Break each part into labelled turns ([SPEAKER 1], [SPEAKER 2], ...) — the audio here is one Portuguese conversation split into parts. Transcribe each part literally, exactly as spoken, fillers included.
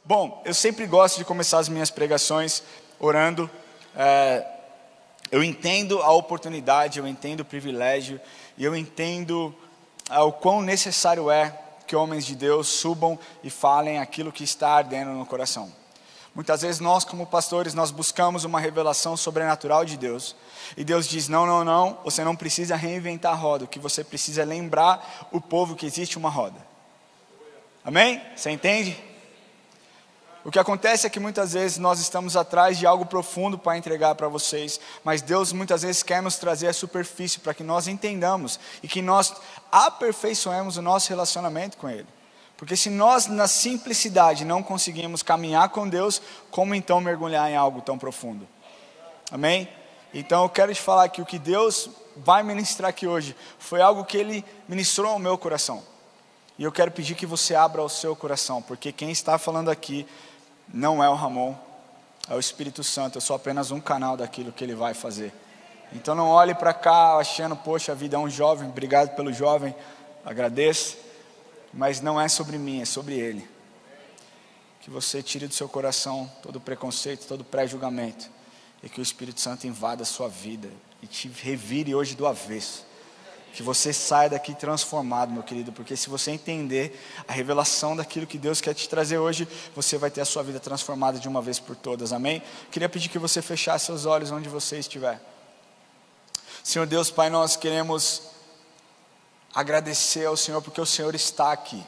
[SPEAKER 1] Bom, eu sempre gosto de começar as minhas pregações orando. É, eu entendo a oportunidade, eu entendo o privilégio, e eu entendo é, o quão necessário é que homens de Deus subam e falem aquilo que está ardendo no coração. Muitas vezes nós, como pastores, nós buscamos uma revelação sobrenatural de Deus. E Deus diz, não, não, não, você não precisa reinventar a roda. O que você precisa é lembrar o povo que existe uma roda. Amém? Você entende? O que acontece é que muitas vezes nós estamos atrás de algo profundo para entregar para vocês. Mas Deus muitas vezes quer nos trazer a superfície para que nós entendamos. E que nós aperfeiçoemos o nosso relacionamento com Ele. Porque se nós na simplicidade não conseguimos caminhar com Deus, como então mergulhar em algo tão profundo? Amém? Então eu quero te falar que o que Deus vai ministrar aqui hoje foi algo que Ele ministrou ao meu coração. E eu quero pedir que você abra o seu coração, porque quem está falando aqui não é o Ramon, é o Espírito Santo. Eu sou apenas um canal daquilo que Ele vai fazer. Então não olhe para cá achando, poxa, a vida é um jovem, obrigado pelo jovem, agradeço. Mas não é sobre mim, é sobre Ele. Que você tire do seu coração todo preconceito, todo pré-julgamento. E que o Espírito Santo invada a sua vida e te revire hoje do avesso. Que você saia daqui transformado, meu querido. Porque se você entender a revelação daquilo que Deus quer te trazer hoje, você vai ter a sua vida transformada de uma vez por todas, amém? Queria pedir que você fechasse seus olhos onde você estiver. Senhor Deus, Pai, nós queremos agradecer ao Senhor porque o Senhor está aqui,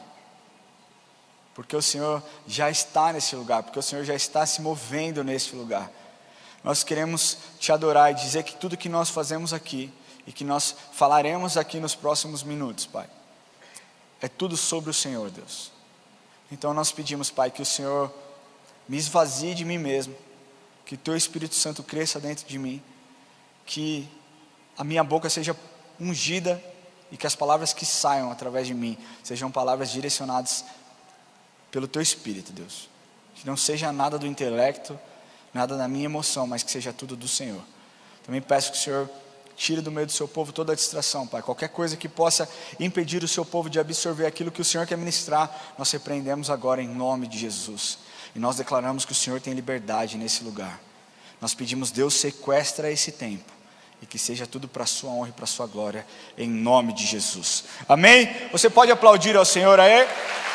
[SPEAKER 1] porque o Senhor já está nesse lugar, porque o Senhor já está se movendo nesse lugar. Nós queremos te adorar e dizer que tudo que nós fazemos aqui e que nós falaremos aqui nos próximos minutos, Pai, é tudo sobre o Senhor, Deus. Então nós pedimos, Pai, que o Senhor me esvazie de mim mesmo, que o Teu Espírito Santo cresça dentro de mim, que a minha boca seja ungida e que as palavras que saiam através de mim sejam palavras direcionadas pelo Teu Espírito, Deus. Que não seja nada do intelecto, nada da minha emoção, mas que seja tudo do Senhor. Também peço que o Senhor tire do meio do Seu povo toda a distração, Pai. Qualquer coisa que possa impedir o Seu povo de absorver aquilo que o Senhor quer ministrar, nós repreendemos agora em nome de Jesus. E nós declaramos que o Senhor tem liberdade nesse lugar. Nós pedimos, Deus, sequestra esse tempo. E que seja tudo para a sua honra e para a sua glória, em nome de Jesus. Amém? Você pode aplaudir ao Senhor aí?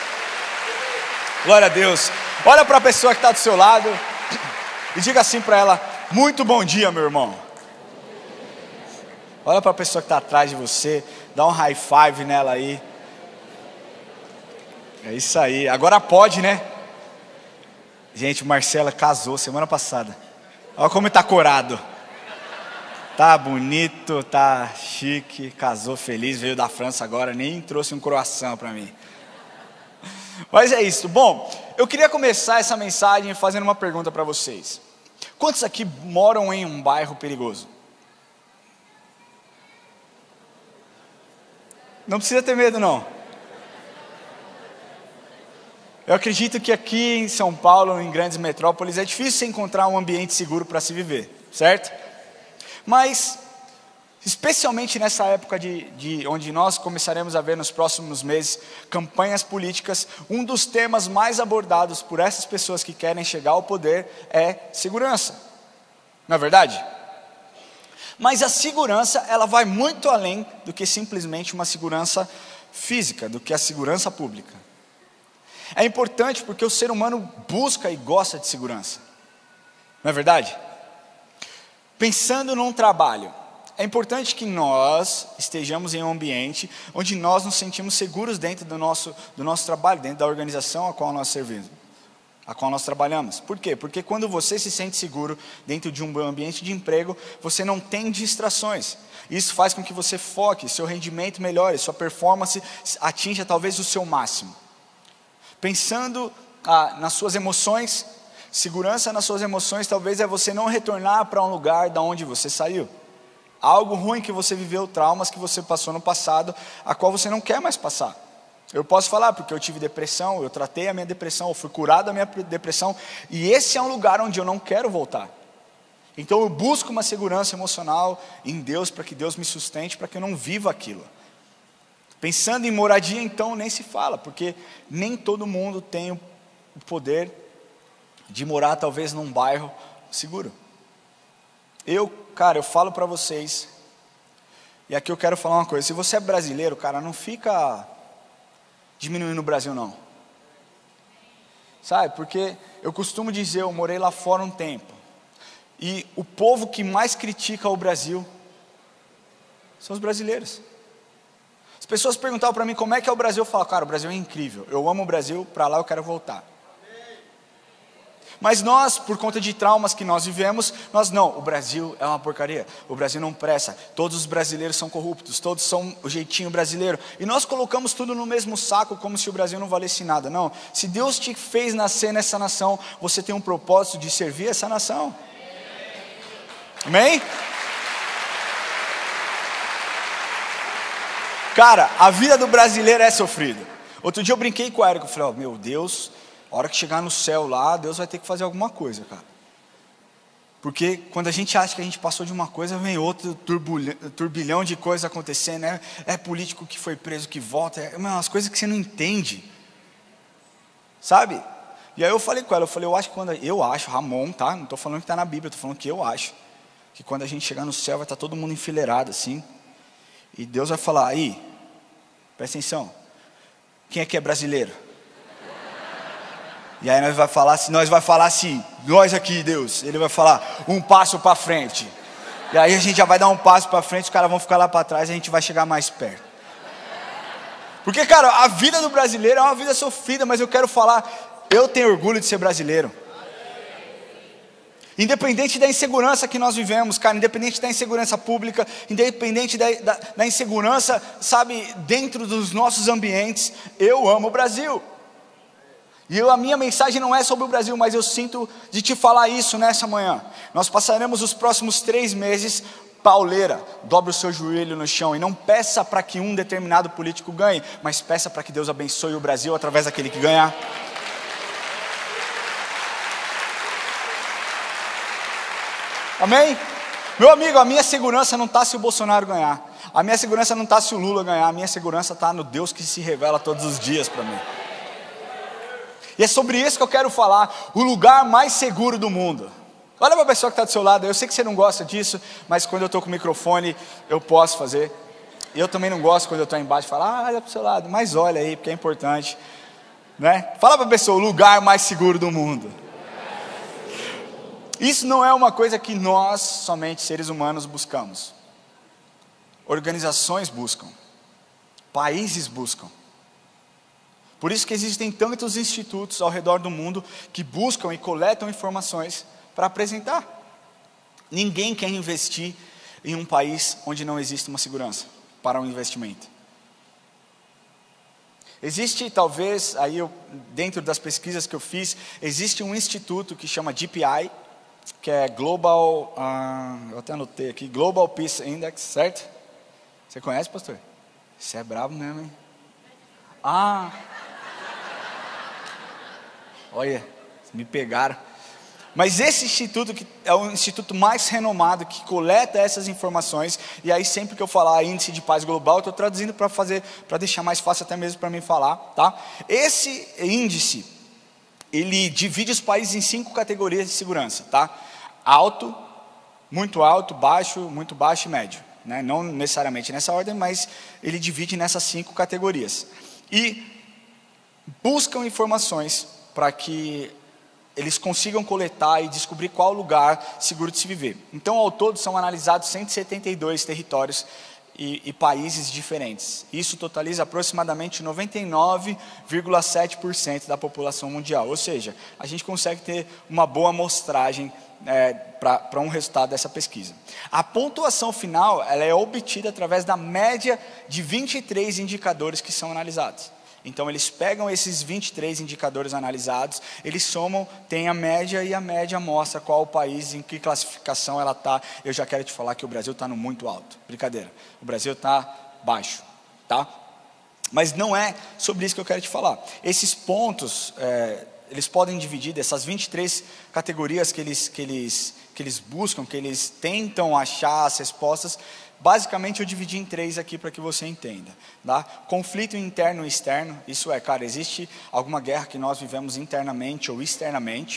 [SPEAKER 1] Glória a Deus. Olha para a pessoa que está do seu lado e diga assim para ela, muito bom dia, meu irmão. Olha para a pessoa que está atrás de você, dá um high five nela aí. É isso aí, agora pode, né? Gente, Marcela casou semana passada. Olha como está corado. Tá bonito, tá chique, casou feliz, veio da França agora, nem trouxe um croissant para mim. Mas é isso. Bom, eu queria começar essa mensagem fazendo uma pergunta para vocês. Quantos aqui moram em um bairro perigoso? Não precisa ter medo, não. Eu acredito que aqui em São Paulo, em grandes metrópoles, é difícil você encontrar um ambiente seguro para se viver, certo? Mas, especialmente nessa época de, de onde nós começaremos a ver nos próximos meses campanhas políticas, um dos temas mais abordados por essas pessoas que querem chegar ao poder é segurança. Não é verdade? Mas a segurança, ela vai muito além do que simplesmente uma segurança física, do que a segurança pública. É importante porque o ser humano busca e gosta de segurança. Não é verdade? Pensando num trabalho, é importante que nós estejamos em um ambiente onde nós nos sentimos seguros dentro do nosso, do nosso trabalho, dentro da organização a qual nós servimos, a qual nós trabalhamos. Por quê? Porque quando você se sente seguro dentro de um ambiente de emprego, você não tem distrações. Isso faz com que você foque, seu rendimento melhore, sua performance atinja talvez o seu máximo. Pensando ah, nas suas emoções, segurança nas suas emoções talvez é você não retornar para um lugar da onde você saiu. Algo ruim que você viveu, traumas que você passou no passado, a qual você não quer mais passar. Eu posso falar porque eu tive depressão, eu tratei a minha depressão, eu fui curado da minha depressão, e esse é um lugar onde eu não quero voltar. Então eu busco uma segurança emocional em Deus, para que Deus me sustente, para que eu não viva aquilo. Pensando em moradia, então nem se fala, porque nem todo mundo tem o poder de morar talvez num bairro seguro. Eu, cara, eu falo para vocês, e aqui eu quero falar uma coisa, se você é brasileiro, cara, não fica diminuindo o Brasil não. Sabe, porque eu costumo dizer, eu morei lá fora um tempo, e o povo que mais critica o Brasil são os brasileiros. As pessoas perguntavam para mim como é que é o Brasil, eu falo, cara, o Brasil é incrível, eu amo o Brasil, para lá eu quero voltar. Mas nós, por conta de traumas que nós vivemos, nós não, o Brasil é uma porcaria, o Brasil não presta, todos os brasileiros são corruptos, todos são o jeitinho brasileiro, e nós colocamos tudo no mesmo saco, como se o Brasil não valesse nada. Não, se Deus te fez nascer nessa nação, você tem um propósito de servir essa nação. Amém? Cara, a vida do brasileiro é sofrida. Outro dia eu brinquei com o Érico, eu falei, oh, meu Deus, a hora que chegar no céu lá, Deus vai ter que fazer alguma coisa, cara. Porque quando a gente acha que a gente passou de uma coisa, vem outro turbilhão de coisas acontecendo, né? É político que foi preso, que volta, é umas coisas que você não entende, sabe? E aí eu falei com ela, eu falei, eu acho que quando, eu acho, Ramon, tá? Não estou falando que está na Bíblia, estou falando que eu acho, que quando a gente chegar no céu vai estar todo mundo enfileirado assim, e Deus vai falar, aí, presta atenção, quem é que é brasileiro? E aí nós vai falar assim, nós vai falar assim, nós aqui, Deus, ele vai falar, um passo para frente. E aí a gente já vai dar um passo para frente, os caras vão ficar lá para trás e a gente vai chegar mais perto. Porque, cara, a vida do brasileiro é uma vida sofrida, mas eu quero falar, eu tenho orgulho de ser brasileiro. Independente da insegurança que nós vivemos, cara, independente da insegurança pública, independente da, da, da insegurança, sabe, dentro dos nossos ambientes, eu amo o Brasil. E eu, a minha mensagem não é sobre o Brasil, mas eu sinto de te falar isso nessa manhã. Nós passaremos os próximos três meses pauleira, dobre o seu joelho no chão e não peça para que um determinado político ganhe, mas peça para que Deus abençoe o Brasil através daquele que ganhar. Amém? Meu amigo, a minha segurança não está se o Bolsonaro ganhar, a minha segurança não está se o Lula ganhar, a minha segurança está no Deus que se revela todos os dias para mim. E é sobre isso que eu quero falar, o lugar mais seguro do mundo. Olha para a pessoa que está do seu lado, eu sei que você não gosta disso, mas quando eu estou com o microfone, eu posso fazer. E eu também não gosto quando eu estou embaixo, falar, ah, olha para o seu lado, mas olha aí, porque é importante. Né? Fala para a pessoa, o lugar mais seguro do mundo. Isso não é uma coisa que nós, somente seres humanos, buscamos. Organizações buscam, países buscam. Por isso que existem tantos institutos ao redor do mundo que buscam e coletam informações para apresentar. Ninguém quer investir em um país onde não existe uma segurança para um investimento. Existe talvez, aí eu, dentro das pesquisas que eu fiz, existe um instituto que chama G P I, que é Global, uh, eu até anotei aqui, Global Peace Index, certo? Você conhece, pastor? Você é brabo mesmo, hein? Ah... Olha, me pegaram. Mas esse instituto que é o instituto mais renomado, que coleta essas informações, e aí sempre que eu falar índice de paz global, eu estou traduzindo para fazer, para deixar mais fácil até mesmo para mim falar, tá? Esse índice, ele divide os países em cinco categorias de segurança, tá? Alto, muito alto, baixo, muito baixo e médio, né? Não necessariamente nessa ordem, mas ele divide nessas cinco categorias. E buscam informações para que eles consigam coletar e descobrir qual lugar seguro de se viver. Então, ao todo, são analisados cento e setenta e dois territórios e, e países diferentes. Isso totaliza aproximadamente noventa e nove vírgula sete por cento da população mundial. Ou seja, a gente consegue ter uma boa amostragem é, para um resultado dessa pesquisa. A pontuação final ela é obtida através da média de vinte e três indicadores que são analisados. Então eles pegam esses vinte e três indicadores analisados, eles somam, tem a média e a média mostra qual o país, em que classificação ela está. Eu já quero te falar que o Brasil está no muito alto, brincadeira, o Brasil está baixo, tá? Mas não é sobre isso que eu quero te falar. Esses pontos, é, eles podem dividir dessas vinte e três categorias que eles, que, eles, que eles buscam, que eles tentam achar as respostas. Basicamente eu dividi em três aqui para que você entenda, tá? Conflito interno e externo, isso é, cara, existe alguma guerra que nós vivemos internamente ou externamente,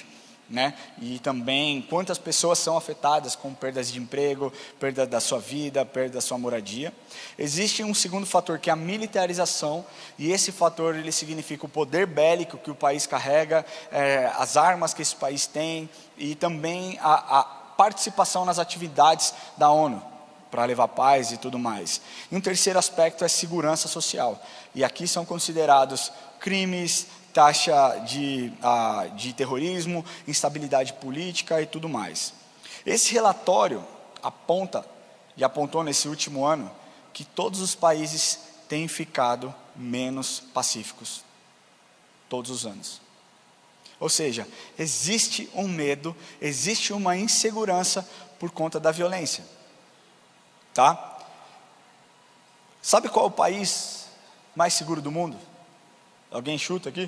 [SPEAKER 1] né? E também quantas pessoas são afetadas com perdas de emprego, perda da sua vida, perda da sua moradia. Existe um segundo fator, que é a militarização, e esse fator ele significa o poder bélico que o país carrega, é, as armas que esse país tem, e também a, a participação nas atividades da ONU, para levar paz e tudo mais. E um terceiro aspecto é segurança social, e aqui são considerados crimes, taxa de, uh, de terrorismo, instabilidade política e tudo mais. Esse relatório aponta, e apontou nesse último ano, que todos os países têm ficado menos pacíficos, todos os anos. Ou seja, existe um medo, existe uma insegurança por conta da violência. Tá? Sabe qual é o país mais seguro do mundo? Alguém chuta aqui?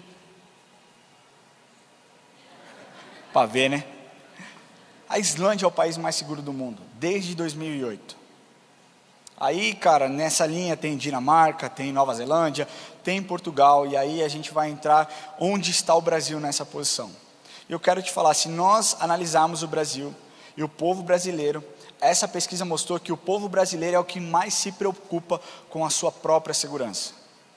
[SPEAKER 1] Para ver, né? A Islândia é o país mais seguro do mundo, desde dois mil e oito. Aí, cara, nessa linha tem Dinamarca, tem Nova Zelândia, tem Portugal, e aí a gente vai entrar onde está o Brasil nessa posição. E eu quero te falar, se nós analisarmos o Brasil e o povo brasileiro, essa pesquisa mostrou que o povo brasileiro é o que mais se preocupa com a sua própria segurança.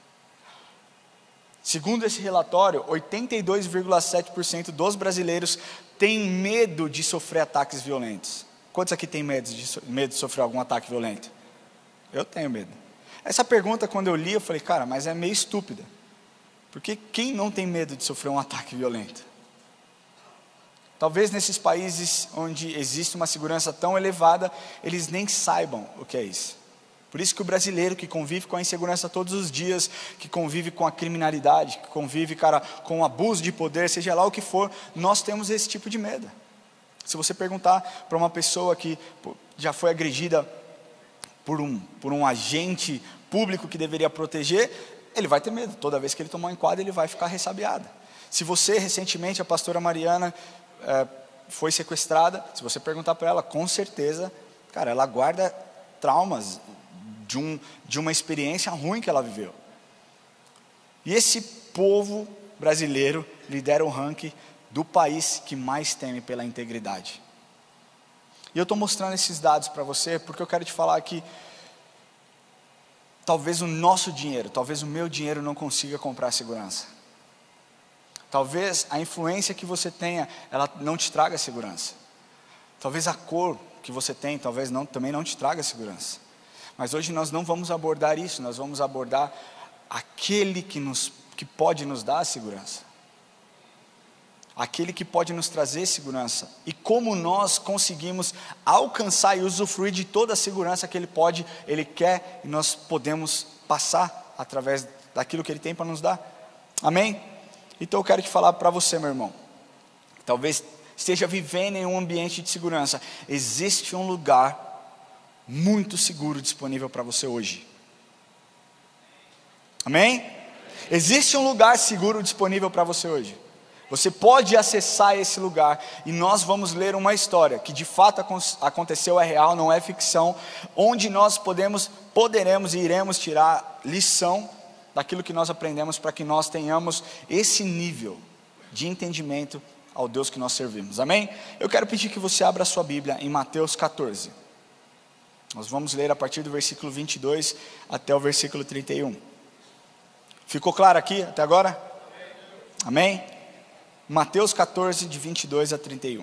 [SPEAKER 1] Segundo esse relatório, oitenta e dois vírgula sete por cento dos brasileiros têm medo de sofrer ataques violentos. Quantos aqui têm medo de, so- medo de sofrer algum ataque violento? Eu tenho medo. Essa pergunta, quando eu li, eu falei, cara, mas é meio estúpida. Porque quem não tem medo de sofrer um ataque violento? Talvez nesses países onde existe uma segurança tão elevada, eles nem saibam o que é isso. Por isso que o brasileiro que convive com a insegurança todos os dias, que convive com a criminalidade, que convive, cara, com o abuso de poder, seja lá o que for, nós temos esse tipo de medo. Se você perguntar para uma pessoa que pô, já foi agredida por um, por um agente público que deveria proteger, ele vai ter medo. Toda vez que ele tomar um enquadro, ele vai ficar ressabiado. Se você, recentemente, a pastora Mariana é, foi sequestrada, se você perguntar para ela, com certeza, cara, ela guarda traumas de, um, de uma experiência ruim que ela viveu. E esse povo brasileiro lidera o ranking do país que mais teme pela integridade. E eu estou mostrando esses dados para você, porque eu quero te falar que talvez o nosso dinheiro, talvez o meu dinheiro não consiga comprar segurança. Talvez a influência que você tenha, ela não te traga segurança. Talvez a cor que você tem, talvez não, também não te traga segurança. Mas hoje nós não vamos abordar isso, nós vamos abordar aquele que, nos, que pode nos dar segurança. Aquele que pode nos trazer segurança. E como nós conseguimos alcançar e usufruir de toda a segurança que Ele pode, Ele quer, e nós podemos passar através daquilo que Ele tem para nos dar. Amém? Então eu quero te falar para você, meu irmão. Talvez esteja vivendo em um ambiente de segurança. Existe um lugar muito seguro disponível para você hoje. Amém? Existe um lugar seguro disponível para você hoje. Você pode acessar esse lugar, e nós vamos ler uma história que de fato aconteceu, é real, não é ficção, onde nós podemos, poderemos e iremos tirar lição daquilo que nós aprendemos, para que nós tenhamos esse nível de entendimento ao Deus que nós servimos. Amém? Eu quero pedir que você abra a sua Bíblia em Mateus catorze. Nós vamos ler a partir do versículo vinte e dois até o versículo trinta e um. Ficou claro aqui até agora? Amém? Mateus catorze, de vinte e dois a trinta e um.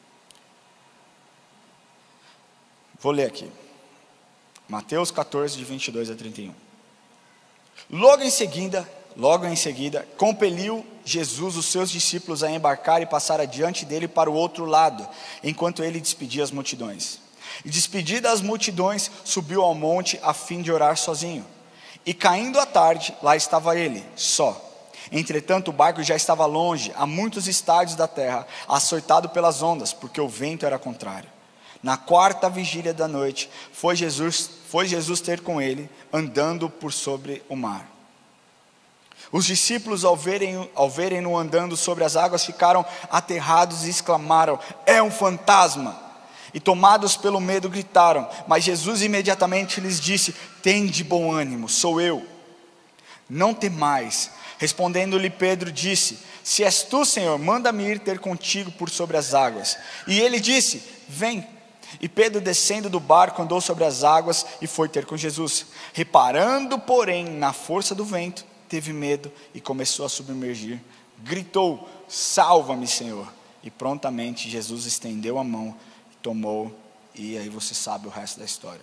[SPEAKER 1] Vou ler aqui. Mateus catorze, de vinte e dois a trinta e um. Logo em seguida, logo em seguida, compeliu Jesus os seus discípulos a embarcar e passar adiante dele para o outro lado, enquanto ele despedia as multidões. E despedida as multidões, subiu ao monte a fim de orar sozinho. E caindo a tarde, lá estava ele, só. Entretanto, o barco já estava longe, a muitos estádios da terra, açoitado pelas ondas, porque o vento era contrário. Na quarta vigília da noite, foi Jesus, foi Jesus ter com ele, andando por sobre o mar. Os discípulos, ao verem, ao verem-no andando sobre as águas, ficaram aterrados e exclamaram: é um fantasma! E tomados pelo medo gritaram, mas Jesus imediatamente lhes disse: tende bom ânimo, sou eu, não temais. Respondendo-lhe Pedro disse: se és tu, Senhor, manda-me ir ter contigo por sobre as águas. E ele disse: vem. E Pedro, descendo do barco, andou sobre as águas e foi ter com Jesus. Reparando, porém, na força do vento, teve medo e começou a submergir. Gritou: salva-me, Senhor. E prontamente Jesus estendeu a mão, tomou, e aí você sabe o resto da história.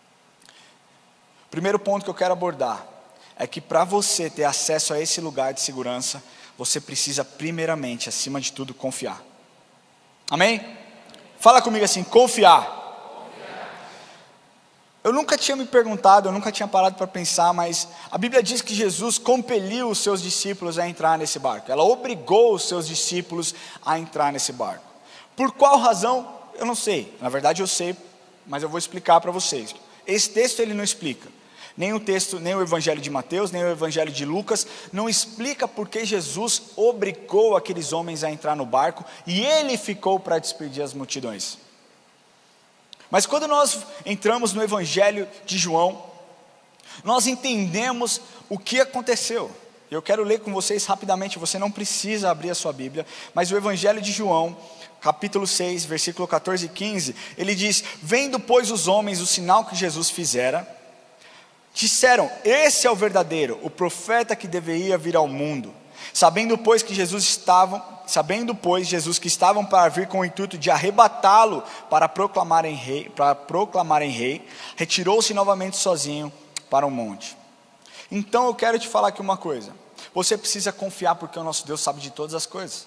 [SPEAKER 1] O primeiro ponto que eu quero abordar é que para você ter acesso a esse lugar de segurança, você precisa primeiramente, acima de tudo, confiar. Amém? Fala comigo assim: confiar. confiar. Eu nunca tinha me perguntado, eu nunca tinha parado para pensar, mas a Bíblia diz que Jesus compeliu os seus discípulos a entrar nesse barco. Ela obrigou os seus discípulos a entrar nesse barco. Por qual razão? Eu não sei. Na verdade eu sei, mas eu vou explicar para vocês. Esse texto ele não explica. Nem o texto, nem o Evangelho de Mateus, nem o Evangelho de Lucas, não explica porque Jesus obrigou aqueles homens a entrar no barco e ele ficou para despedir as multidões. Mas quando nós entramos no Evangelho de João, nós entendemos o que aconteceu. Eu quero ler com vocês rapidamente, você não precisa abrir a sua Bíblia, mas o Evangelho de João, capítulo seis, versículo catorze e quinze, ele diz: vendo pois os homens o sinal que Jesus fizera, disseram: esse é o verdadeiro, o profeta que deveria vir ao mundo. Sabendo pois que Jesus estavam, sabendo pois Jesus que estavam para vir com o intuito de arrebatá-lo para proclamarem rei, para proclamarem rei, retirou-se novamente sozinho para o monte. Então eu quero te falar aqui uma coisa. Você precisa confiar porque o nosso Deus sabe de todas as coisas.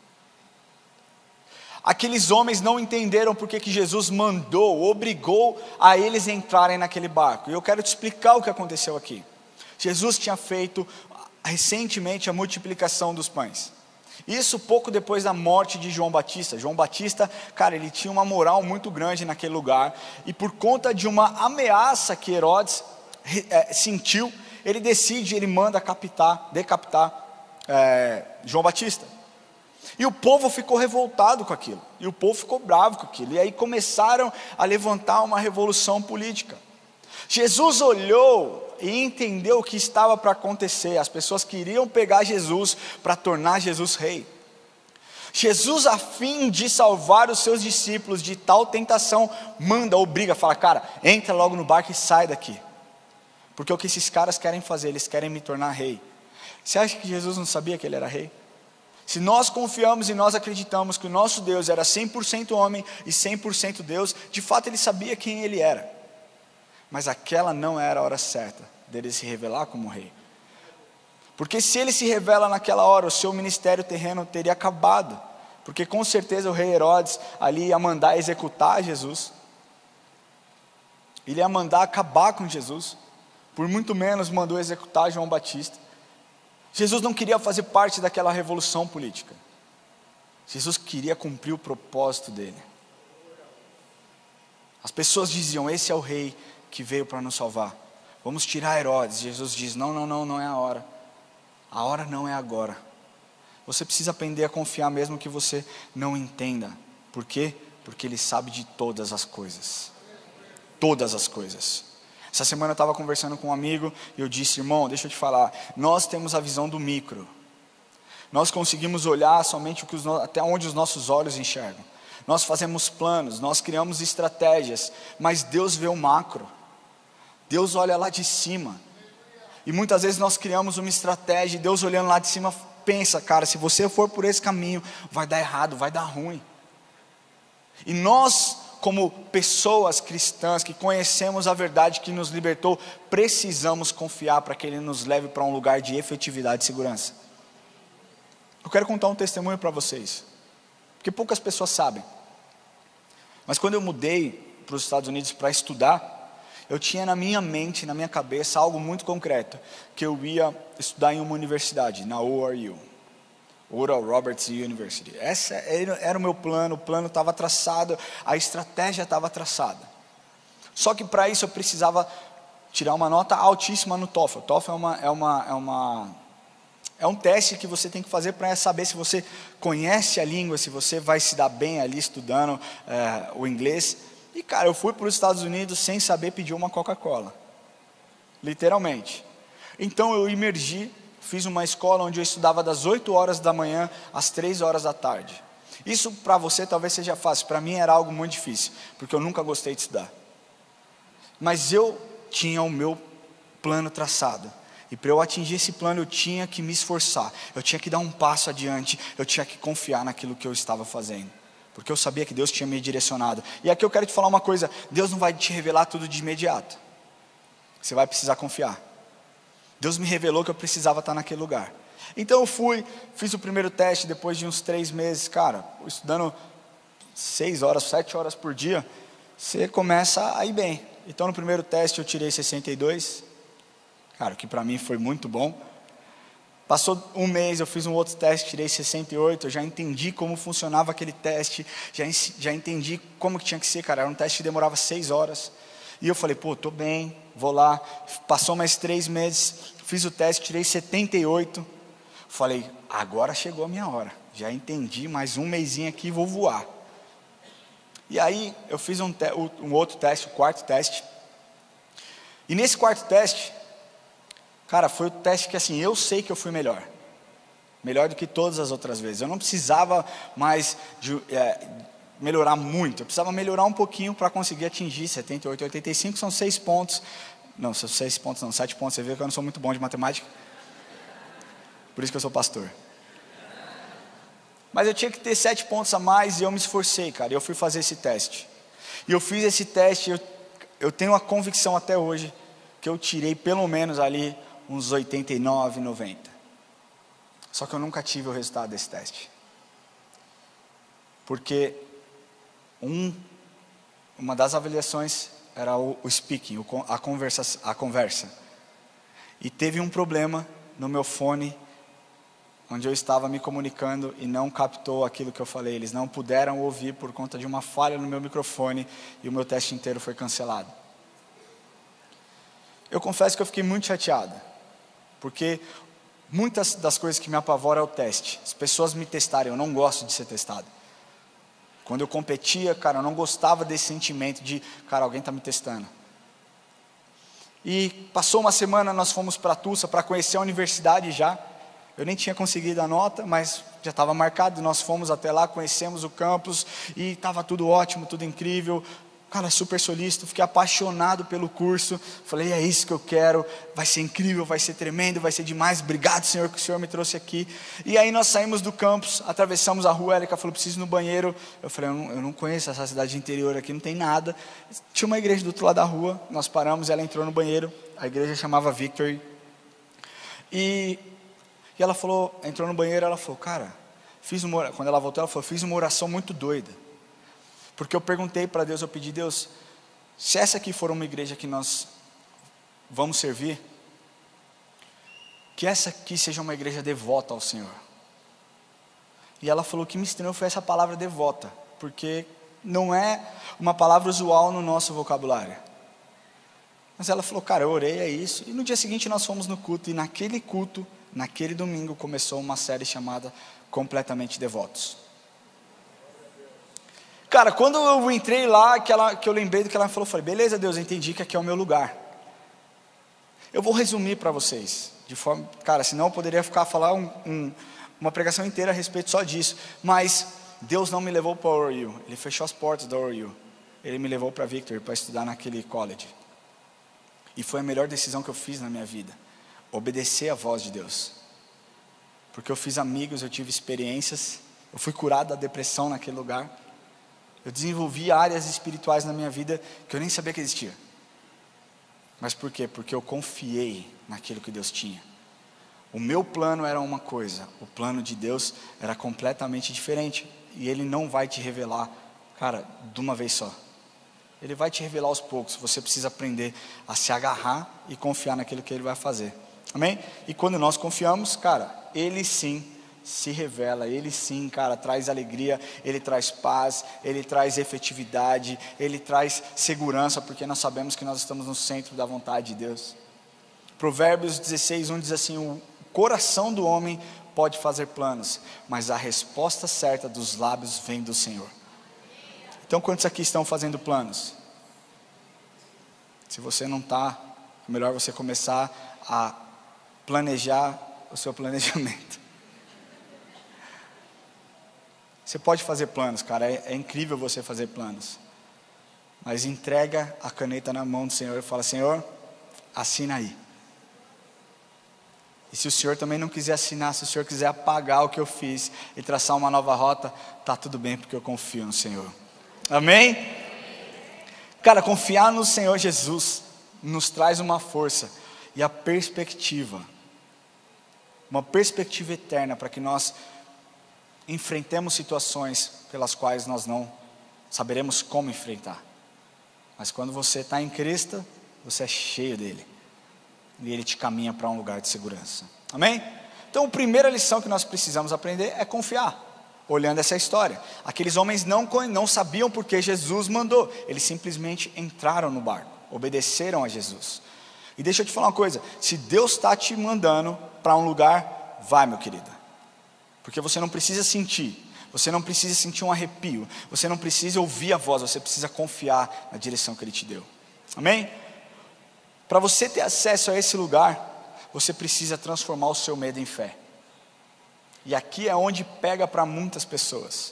[SPEAKER 1] Aqueles homens não entenderam porque que Jesus mandou, obrigou a eles entrarem naquele barco. E eu quero te explicar o que aconteceu aqui. Jesus tinha feito recentemente a multiplicação dos pães. Isso pouco depois da morte de João Batista. João Batista, cara, ele tinha uma moral muito grande naquele lugar. E por conta de uma ameaça que Herodes é, sentiu, ele decide, ele manda capitar, decapitar é, João Batista. E o povo ficou revoltado com aquilo. E o povo ficou bravo com aquilo. E aí começaram a levantar uma revolução política. Jesus olhou e entendeu o que estava para acontecer. As pessoas queriam pegar Jesus para tornar Jesus rei. Jesus, a fim de salvar os seus discípulos de tal tentação, manda, obriga, fala: cara, entra logo no barco e sai daqui. Porque o que esses caras querem fazer? Eles querem me tornar rei. Você acha que Jesus não sabia que ele era rei? Se nós confiamos e nós acreditamos que o nosso Deus era cem por cento homem e cem por cento Deus, de fato ele sabia quem ele era. Mas aquela não era a hora certa dele se revelar como rei. Porque se ele se revela naquela hora, o seu ministério terreno teria acabado. Porque com certeza o rei Herodes ali ia mandar executar Jesus. Ele ia mandar acabar com Jesus. Por muito menos mandou executar João Batista. Jesus não queria fazer parte daquela revolução política. Jesus queria cumprir o propósito dele. As pessoas diziam: esse é o rei que veio para nos salvar. Vamos tirar Herodes. Jesus diz: não, não, não, não é a hora. A hora não é agora. Você precisa aprender a confiar mesmo que você não entenda. Por quê? Porque ele sabe de todas as coisas. Todas as coisas. Essa semana eu estava conversando com um amigo e eu disse: irmão, deixa eu te falar, nós temos a visão do micro. Nós conseguimos olhar somente o que os, até onde os nossos olhos enxergam. Nós fazemos planos, nós criamos estratégias, mas Deus vê o macro. Deus olha lá de cima. E muitas vezes nós criamos uma estratégia e Deus olhando lá de cima pensa: cara, se você for por esse caminho, vai dar errado, vai dar ruim. E nós, como pessoas cristãs que conhecemos a verdade que nos libertou, precisamos confiar para que Ele nos leve para um lugar de efetividade e segurança. Eu quero contar um testemunho para vocês, porque poucas pessoas sabem. Mas quando eu mudei para os Estados Unidos para estudar, eu tinha na minha mente, na minha cabeça, algo muito concreto, que eu ia estudar em uma universidade, na O R U, Oral Roberts University. Esse era o meu plano, o plano estava traçado, a estratégia estava traçada. Só que para isso eu precisava tirar uma nota altíssima no TOEFL. O TOEFL é, uma, é, uma, é, uma, é um teste que você tem que fazer para saber se você conhece a língua, se você vai se dar bem ali estudando é, o inglês. E cara, eu fui para os Estados Unidos sem saber pedir uma Coca-Cola. Literalmente. Então eu imergi, fiz uma escola onde eu estudava das oito horas da manhã às três horas da tarde. Isso para você talvez seja fácil, para mim era algo muito difícil, porque eu nunca gostei de estudar. Mas eu tinha o meu plano traçado, e para eu atingir esse plano eu tinha que me esforçar, eu tinha que dar um passo adiante, eu tinha que confiar naquilo que eu estava fazendo, porque eu sabia que Deus tinha me direcionado. E aqui eu quero te falar uma coisa, Deus não vai te revelar tudo de imediato, você vai precisar confiar. Deus me revelou que eu precisava estar naquele lugar. Então eu fui, fiz o primeiro teste, depois de uns três meses, cara, estudando seis horas, sete horas por dia, você começa a ir bem. Então no primeiro teste eu tirei sessenta e dois, cara, que para mim foi muito bom. Passou um mês, eu fiz um outro teste, tirei sessenta e oito, eu já entendi como funcionava aquele teste, já, já entendi como que tinha que ser, cara, era um teste que demorava seis horas. E eu falei, pô, tô bem, vou lá. Passou mais três meses, fiz o teste, tirei setenta e oito. Falei, agora chegou a minha hora. Já entendi, mais um mesinho aqui, vou voar. E aí, eu fiz um, te- um outro teste, o quarto teste. E nesse quarto teste, cara, foi o teste que assim, eu sei que eu fui melhor. Melhor do que todas as outras vezes. Eu não precisava mais de... É, melhorar muito, eu precisava melhorar um pouquinho para conseguir atingir setenta e oito, oitenta e cinco, são seis pontos, não, são seis pontos não, sete pontos, você vê que eu não sou muito bom de matemática, por isso que eu sou pastor, mas eu tinha que ter sete pontos a mais e eu me esforcei, cara, e eu fui fazer esse teste, e eu fiz esse teste, eu, eu tenho a convicção até hoje, que eu tirei pelo menos ali uns oitenta e nove, noventa, só que eu nunca tive o resultado desse teste, porque Um, uma das avaliações era o, o speaking, o, a, conversa, a conversa. E teve um problema no meu fone, onde eu estava me comunicando e não captou aquilo que eu falei. Eles não puderam ouvir por conta de uma falha no meu microfone e o meu teste inteiro foi cancelado. Eu confesso que eu fiquei muito chateado, porque muitas das coisas que me apavoram é o teste. As pessoas me testarem, eu não gosto de ser testado. Quando eu competia, cara, eu não gostava desse sentimento de, cara, alguém está me testando. E passou uma semana, nós fomos para Tulsa para conhecer a universidade já. Eu nem tinha conseguido a nota, mas já estava marcado. Nós fomos até lá, conhecemos o campus e estava tudo ótimo, tudo incrível. Cara, super solícito, fiquei apaixonado pelo curso. Falei, é isso que eu quero, vai ser incrível, vai ser tremendo, vai ser demais. Obrigado, Senhor, que o Senhor me trouxe aqui. E aí nós saímos do campus, atravessamos a rua, a Érica falou, preciso ir no banheiro. Eu falei, eu não, eu não conheço essa cidade interior aqui, não tem nada. Tinha uma igreja do outro lado da rua, nós paramos, ela entrou no banheiro. A igreja chamava Victory. E, e ela falou, entrou no banheiro, ela falou, cara, fiz uma, quando ela voltou, ela falou, fiz uma oração muito doida. Porque eu perguntei para Deus, eu pedi, Deus, se essa aqui for uma igreja que nós vamos servir, que essa aqui seja uma igreja devota ao Senhor. E ela falou que me estranhou foi essa palavra devota, porque não é uma palavra usual no nosso vocabulário. Mas ela falou, cara, eu orei, é isso. E no dia seguinte nós fomos no culto, e naquele culto, naquele domingo, começou uma série chamada Completamente Devotos. Cara, quando eu entrei lá, que, ela, que eu lembrei do que ela falou, eu falei, beleza, Deus, eu entendi que aqui é o meu lugar. Eu vou resumir para vocês, de forma, cara, senão eu poderia ficar falar um, um, uma pregação inteira a respeito só disso, mas Deus não me levou para o O R U, Ele fechou as portas do O R U, Ele me levou para Victory, para estudar naquele college, e foi a melhor decisão que eu fiz na minha vida, obedecer a voz de Deus, porque eu fiz amigos, eu tive experiências, eu fui curado da depressão naquele lugar, eu desenvolvi áreas espirituais na minha vida que eu nem sabia que existia. Mas por quê? Porque eu confiei naquilo que Deus tinha. O meu plano era uma coisa, o plano de Deus era completamente diferente. E Ele não vai te revelar, cara, de uma vez só. Ele vai te revelar aos poucos. Você precisa aprender a se agarrar e confiar naquilo que Ele vai fazer. Amém? E quando nós confiamos, cara, Ele sim se revela, Ele sim, cara, traz alegria, Ele traz paz, Ele traz efetividade, Ele traz segurança, porque nós sabemos que nós estamos no centro da vontade de Deus. Provérbios dezesseis, um diz assim, o coração do homem pode fazer planos, mas a resposta certa dos lábios vem do Senhor. Então quantos aqui estão fazendo planos? Se você não está, é melhor você começar a planejar o seu planejamento. Você pode fazer planos, cara, é, é incrível você fazer planos. Mas entrega a caneta na mão do Senhor e fala: Senhor, assina aí. E se o Senhor também não quiser assinar, se o Senhor quiser apagar o que eu fiz e traçar uma nova rota, tá tudo bem, porque eu confio no Senhor. Amém? Cara, confiar no Senhor Jesus nos traz uma força e a perspectiva, uma perspectiva eterna para que nós enfrentemos situações pelas quais nós não saberemos como enfrentar. Mas quando você está em Cristo, você é cheio dele. E ele te caminha para um lugar de segurança. Amém? Então a primeira lição que nós precisamos aprender é confiar. Olhando essa história, aqueles homens não, não sabiam porque Jesus mandou. Eles simplesmente entraram no barco, obedeceram a Jesus. E deixa eu te falar uma coisa: se Deus está te mandando para um lugar, vai, meu querido. Porque você não precisa sentir, você não precisa sentir um arrepio, você não precisa ouvir a voz, você precisa confiar na direção que Ele te deu. Amém? Para você ter acesso a esse lugar, você precisa transformar o seu medo em fé. E aqui é onde pega para muitas pessoas.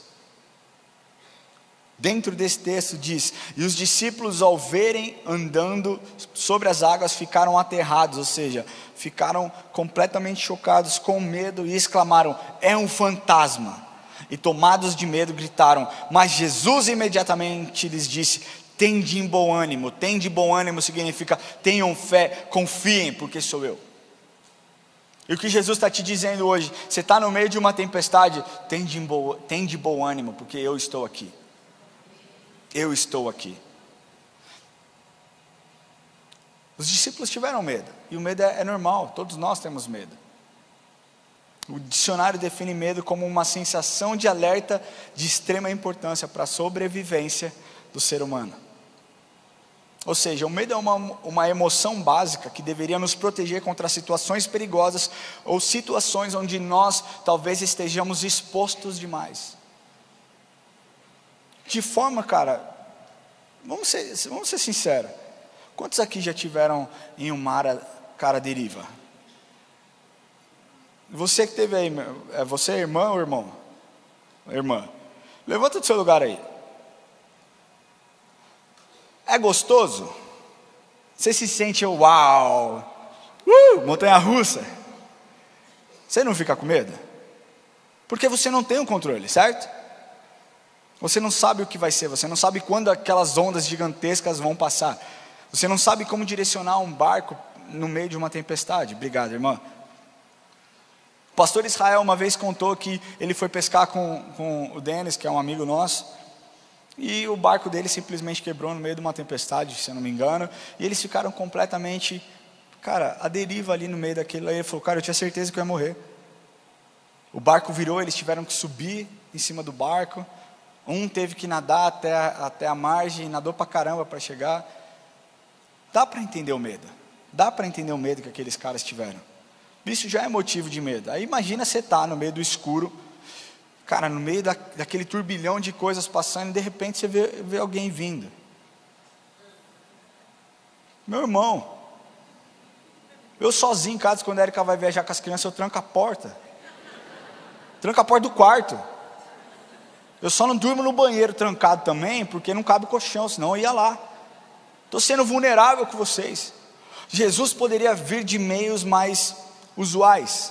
[SPEAKER 1] Dentro desse texto diz: e os discípulos, ao verem andando sobre as águas, ficaram aterrados, ou seja, ficaram completamente chocados, com medo, e exclamaram: é um fantasma. E tomados de medo gritaram, mas Jesus imediatamente lhes disse: tende bom ânimo. Tende bom ânimo significa tenham fé, confiem, porque sou eu. E o que Jesus está te dizendo hoje: você está no meio de uma tempestade, tende bom, tende bom ânimo, porque eu estou aqui. Eu estou aqui. Os discípulos tiveram medo, e o medo é, é normal, todos nós temos medo. O dicionário define medo como uma sensação de alerta de extrema importância para a sobrevivência do ser humano. Ou seja, o medo é uma, uma emoção básica que deveria nos proteger contra situações perigosas ou situações onde nós talvez estejamos expostos demais. De forma, cara, vamos ser, vamos ser sinceros, quantos aqui já tiveram em um mar, cara, deriva? Você que teve aí, é você, irmã ou irmão? Irmã, levanta do seu lugar aí. É gostoso? Você se sente, uau, uh, montanha-russa. Você não fica com medo? Porque você não tem o controle, certo? Você não sabe o que vai ser, você não sabe quando aquelas ondas gigantescas vão passar. Você não sabe como direcionar um barco no meio de uma tempestade. Obrigado, irmã. O pastor Israel uma vez contou que ele foi pescar com, com o Denis, que é um amigo nosso, e o barco dele simplesmente quebrou no meio de uma tempestade, se eu não me engano, e eles ficaram completamente, cara, à deriva ali no meio daquilo. Aí ele falou: cara, eu tinha certeza que eu ia morrer. O barco virou, eles tiveram que subir em cima do barco. Um teve que nadar até a, até a margem, nadou pra caramba para chegar. Dá para entender o medo, dá para entender o medo que aqueles caras tiveram. Isso já é motivo de medo. Aí imagina você estar no meio do escuro, cara, no meio da, daquele turbilhão de coisas passando, e de repente você vê, vê alguém vindo. Meu irmão, eu sozinho em casa, quando a Erika vai viajar com as crianças, eu tranco a porta. Tranco a porta do quarto. Eu só não durmo no banheiro trancado também, porque não cabe colchão, senão eu ia lá. Estou sendo vulnerável com vocês. Jesus poderia vir de meios mais usuais.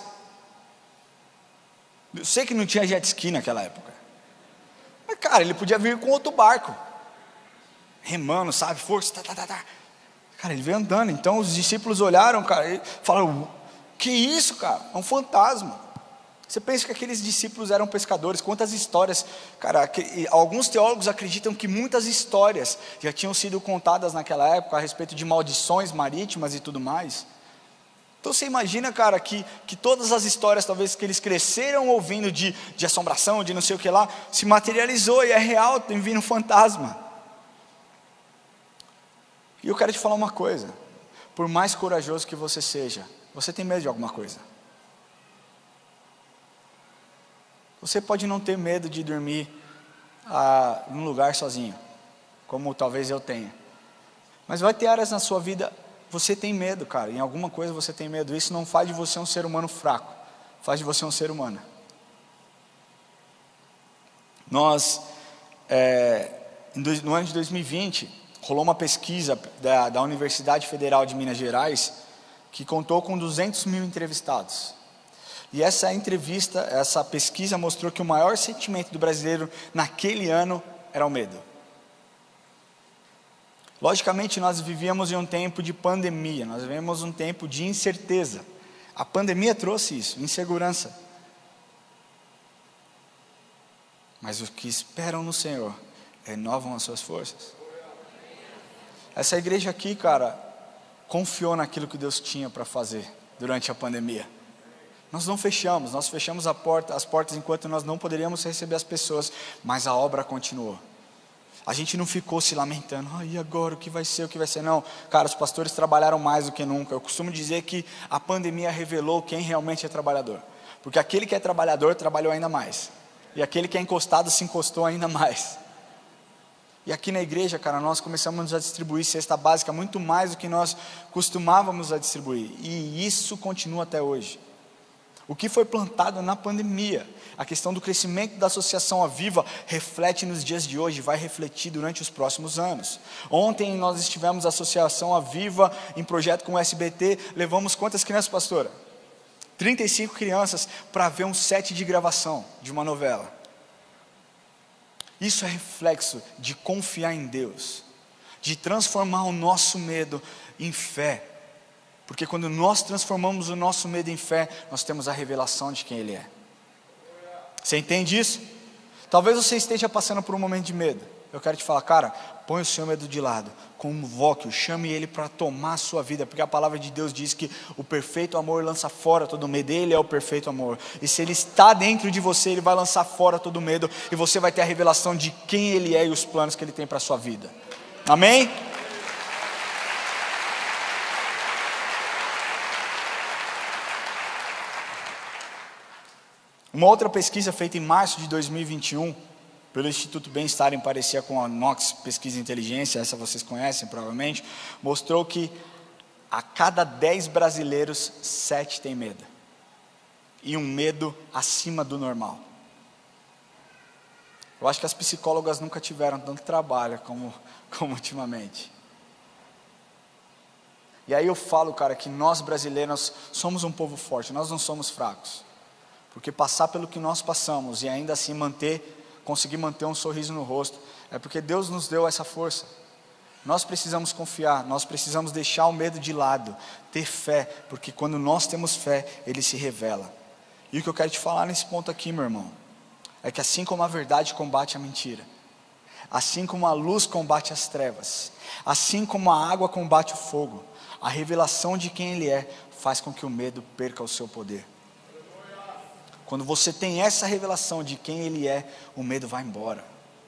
[SPEAKER 1] Eu sei que não tinha jet ski naquela época, mas cara, ele podia vir com outro barco, remando, sabe, força, tá, tá, tá, tá. Cara, ele veio andando. Então os discípulos olharam, cara, e falaram: que isso, cara, é um fantasma. Você pensa que aqueles discípulos eram pescadores? Quantas histórias, cara, que, alguns teólogos acreditam que muitas histórias já tinham sido contadas naquela época a respeito de maldições marítimas e tudo mais. Então você imagina, cara, que, que todas as histórias talvez que eles cresceram ouvindo de, de assombração, de não sei o que lá, se materializou e é real, tem vindo um fantasma. E eu quero te falar uma coisa: por mais corajoso que você seja, você tem medo de alguma coisa. Você pode não ter medo de dormir ah, num lugar sozinho, como talvez eu tenha, mas vai ter áreas na sua vida, você tem medo, cara, em alguma coisa você tem medo. Isso não faz de você um ser humano fraco, faz de você um ser humano. Nós, é, no ano de dois mil e vinte, rolou uma pesquisa da, da Universidade Federal de Minas Gerais, que contou com duzentos mil entrevistados. E essa entrevista, essa pesquisa mostrou que o maior sentimento do brasileiro naquele ano era o medo. Logicamente, nós vivíamos em um tempo de pandemia, nós vivemos um tempo de incerteza. A pandemia trouxe isso, insegurança. Mas os que esperam no Senhor renovam as suas forças. Essa igreja aqui, cara, confiou naquilo que Deus tinha para fazer durante a pandemia. Nós não fechamos, nós fechamos a porta, as portas enquanto nós não poderíamos receber as pessoas, mas a obra continuou. A gente não ficou se lamentando, ah, e agora o que vai ser, o que vai ser? Não, cara, os pastores trabalharam mais do que nunca. Eu costumo dizer que a pandemia revelou quem realmente é trabalhador. Porque aquele que é trabalhador, trabalhou ainda mais. E aquele que é encostado, se encostou ainda mais. E aqui na igreja, cara, nós começamos a distribuir cesta básica muito mais do que nós costumávamos a distribuir. E isso continua até hoje. O que foi plantado na pandemia, a questão do crescimento da Associação Aviva, reflete nos dias de hoje, vai refletir durante os próximos anos. Ontem nós estivemos a Associação Aviva em projeto com o S B T, levamos quantas crianças, pastora? trinta e cinco crianças para ver um set de gravação de uma novela. Isso é reflexo de confiar em Deus, de transformar o nosso medo em fé. Porque quando nós transformamos o nosso medo em fé, nós temos a revelação de quem Ele é. Você entende isso? Talvez você esteja passando por um momento de medo. Eu quero te falar, cara, põe o seu medo de lado, convoque-o, chame Ele para tomar a sua vida, porque a palavra de Deus diz que o perfeito amor lança fora todo medo. Ele é o perfeito amor, e se Ele está dentro de você, Ele vai lançar fora todo medo, e você vai ter a revelação de quem Ele é e os planos que Ele tem para a sua vida. Amém? Uma outra pesquisa feita em março de dois mil e vinte e um, pelo Instituto Bem-Estar, em parceria com a Nox Pesquisa e Inteligência, essa vocês conhecem provavelmente, mostrou que a cada dez brasileiros, sete têm medo. E um medo acima do normal. Eu acho que as psicólogas nunca tiveram tanto trabalho como, como ultimamente. E aí eu falo, cara, que nós brasileiros somos um povo forte, nós não somos fracos. Porque passar pelo que nós passamos e ainda assim manter, conseguir manter um sorriso no rosto, é porque Deus nos deu essa força. Nós precisamos confiar, nós precisamos deixar o medo de lado, ter fé, porque quando nós temos fé, Ele se revela. E o que eu quero te falar nesse ponto aqui, meu irmão, é que assim como a verdade combate a mentira, assim como a luz combate as trevas, assim como a água combate o fogo, a revelação de quem Ele é, faz com que o medo perca o seu poder. Quando você tem essa revelação de quem Ele é, o medo vai embora.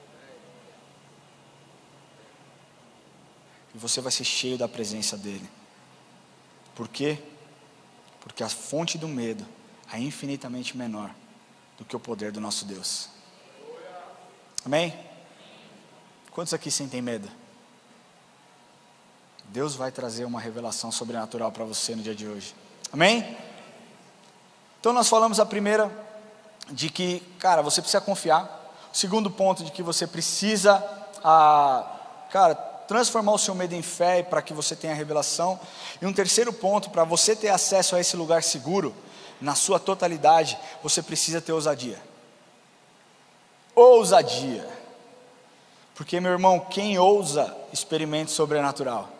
[SPEAKER 1] E você vai ser cheio da presença dEle. Por quê? Porque a fonte do medo é infinitamente menor do que o poder do nosso Deus. Amém? Quantos aqui sentem medo? Deus vai trazer uma revelação sobrenatural para você no dia de hoje. Amém? Então nós falamos a primeira, de que, cara, você precisa confiar. O segundo ponto, de que você precisa, ah, cara, transformar o seu medo em fé para que você tenha revelação. E um terceiro ponto, para você ter acesso a esse lugar seguro, na sua totalidade, você precisa ter ousadia. Ousadia. Porque, meu irmão, quem ousa, experimenta o sobrenatural.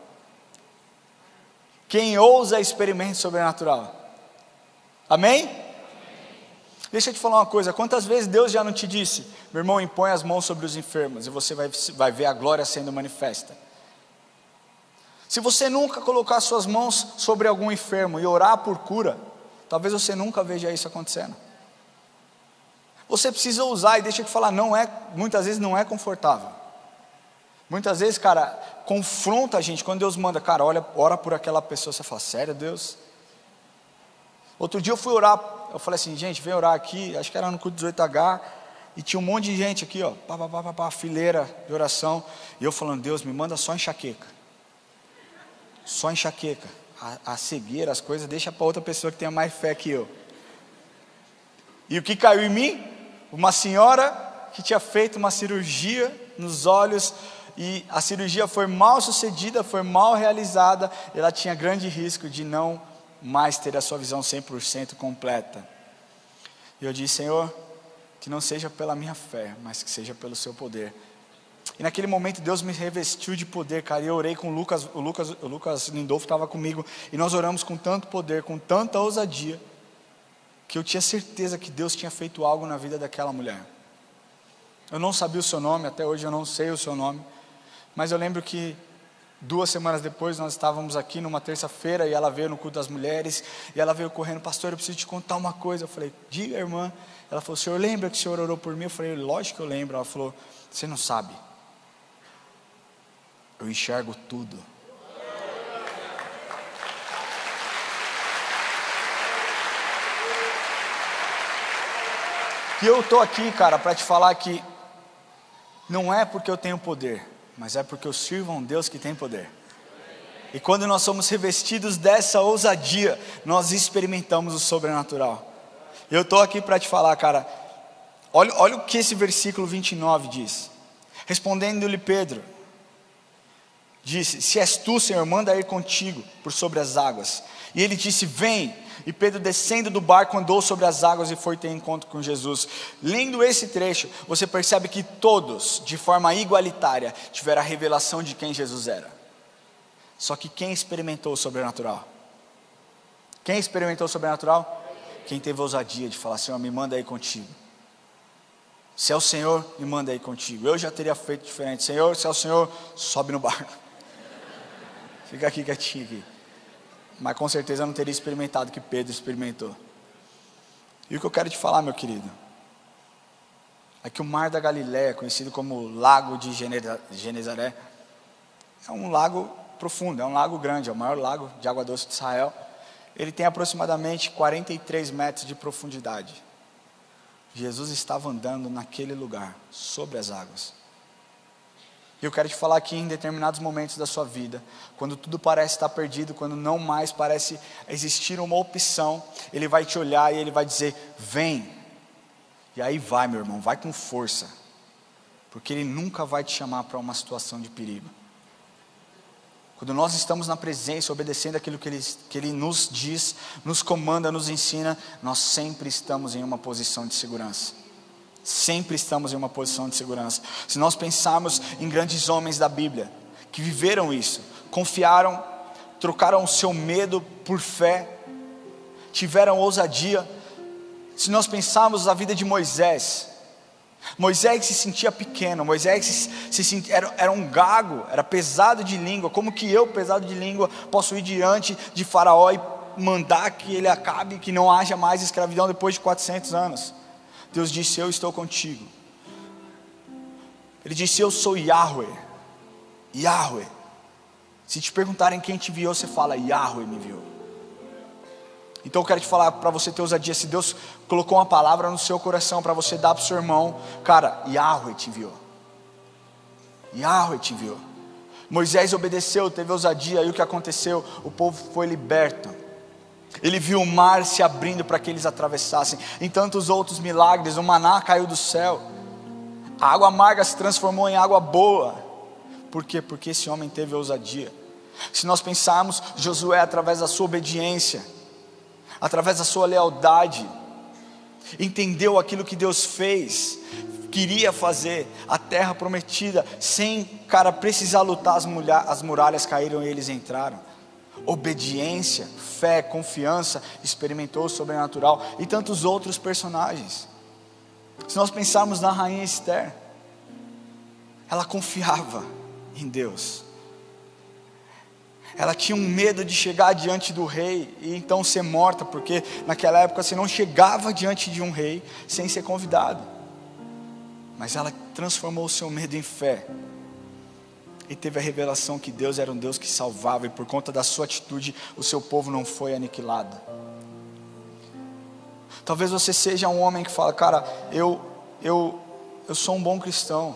[SPEAKER 1] Quem ousa, experimenta o sobrenatural. Amém? Amém? Deixa eu te falar uma coisa, quantas vezes Deus já não te disse, meu irmão, impõe as mãos sobre os enfermos, e você vai, vai ver a glória sendo manifesta. Se você nunca colocar suas mãos sobre algum enfermo e orar por cura, talvez você nunca veja isso acontecendo. Você precisa ousar, e deixa eu te falar, não é, muitas vezes não é confortável. Muitas vezes, cara, confronta a gente, quando Deus manda, cara, olha, ora por aquela pessoa, você fala, sério, Deus? Outro dia eu fui orar, eu falei assim, gente, vem orar aqui, acho que era no culto dezoito H, e tinha um monte de gente aqui, ó, pá, pá, pá, pá, fileira de oração, e eu falando, Deus, me manda só enxaqueca, só enxaqueca, a, a cegueira, as coisas, deixa para outra pessoa que tenha mais fé que eu. E o que caiu em mim? Uma senhora que tinha feito uma cirurgia nos olhos, e a cirurgia foi mal sucedida, foi mal realizada, e ela tinha grande risco de não mais ter a sua visão cem por cento completa. E eu disse: Senhor, que não seja pela minha fé, mas que seja pelo seu poder. E naquele momento Deus me revestiu de poder, cara. E eu orei com o Lucas, o Lucas, o Lucas Lindolfo estava comigo, e nós oramos com tanto poder, com tanta ousadia, que eu tinha certeza que Deus tinha feito algo na vida daquela mulher. Eu não sabia o seu nome, até hoje eu não sei o seu nome, mas eu lembro que duas semanas depois nós estávamos aqui numa terça-feira, e ela veio no culto das mulheres, e ela veio correndo: pastor, eu preciso te contar uma coisa. Eu falei: diga, irmã. Ela falou: o senhor lembra que o senhor orou por mim? Eu falei: lógico que eu lembro. Ela falou: você não sabe, eu enxergo tudo. E eu estou aqui, cara, para te falar que não é porque eu tenho poder, mas é porque eu sirvo a um Deus que tem poder. E quando nós somos revestidos dessa ousadia, nós experimentamos o sobrenatural. Eu estou aqui para te falar, cara, olha, olha o que esse versículo vinte e nove diz. Respondendo-lhe Pedro, disse: se és tu, Senhor, manda ir contigo por sobre as águas. E ele disse: vem. E Pedro, descendo do barco, andou sobre as águas e foi ter encontro com Jesus. Lendo esse trecho, você percebe que todos, de forma igualitária, tiveram a revelação de quem Jesus era. Só que quem experimentou o sobrenatural? Quem experimentou o sobrenatural? Quem teve a ousadia de falar: Senhor, me manda aí contigo. Se é o Senhor, me manda aí contigo. Eu já teria feito diferente. Senhor, se é o Senhor, sobe no barco. Fica aqui quietinho aqui. Mas com certeza eu não teria experimentado o que Pedro experimentou. E o que eu quero te falar, meu querido, é que o mar da Galileia, conhecido como Lago de Genezaré, é um lago profundo, é um lago grande, é o maior lago de água doce de Israel. Ele tem aproximadamente quarenta e três metros de profundidade. Jesus estava andando naquele lugar, sobre as águas. E eu quero te falar que em determinados momentos da sua vida, quando tudo parece estar perdido, quando não mais parece existir uma opção, Ele vai te olhar e Ele vai dizer: vem. E aí vai, meu irmão, vai com força, porque Ele nunca vai te chamar para uma situação de perigo. Quando nós estamos na presença, obedecendo aquilo que Ele, que Ele nos diz, nos comanda, nos ensina, nós sempre estamos em uma posição de segurança. Sempre estamos em uma posição de segurança. Se nós pensarmos em grandes homens da Bíblia, que viveram isso, confiaram, trocaram o seu medo por fé, tiveram ousadia. Se nós pensarmos na vida de Moisés, Moisés se sentia pequeno, Moisés se, se sentia, era, era um gago, era pesado de língua. Como que eu, pesado de língua, posso ir diante de Faraó e mandar que ele acabe, que não haja mais escravidão depois de quatrocentos anos? Deus disse: eu estou contigo. Ele disse: eu sou Yahweh. Yahweh. Se te perguntarem quem te enviou, você fala: Yahweh me enviou. Então eu quero te falar, para você ter ousadia, se Deus colocou uma palavra no seu coração para você dar para o seu irmão, cara, Yahweh te enviou. Yahweh te enviou. Moisés obedeceu, teve ousadia, e o que aconteceu? O povo foi liberto. Ele viu o mar se abrindo para que eles atravessassem. Em tantos outros milagres, o maná caiu do céu, a água amarga se transformou em água boa. Por quê? Porque esse homem teve ousadia. Se nós pensarmos, Josué, através da sua obediência, através da sua lealdade, entendeu aquilo que Deus fez, queria fazer, a terra prometida, sem, cara, precisar lutar, as, mulher, as muralhas caíram e eles entraram. Obediência, fé, confiança, experimentou o sobrenatural. E tantos outros personagens. Se nós pensarmos na rainha Esther, ela confiava em Deus. Ela tinha um medo de chegar diante do rei e então ser morta, porque naquela época você não chegava diante de um rei sem ser convidado. Mas ela transformou o seu medo em fé. E teve a revelação que Deus era um Deus que salvava, e por conta da sua atitude, o seu povo não foi aniquilado. Talvez você seja um homem que fala: cara, eu, eu, eu sou um bom cristão.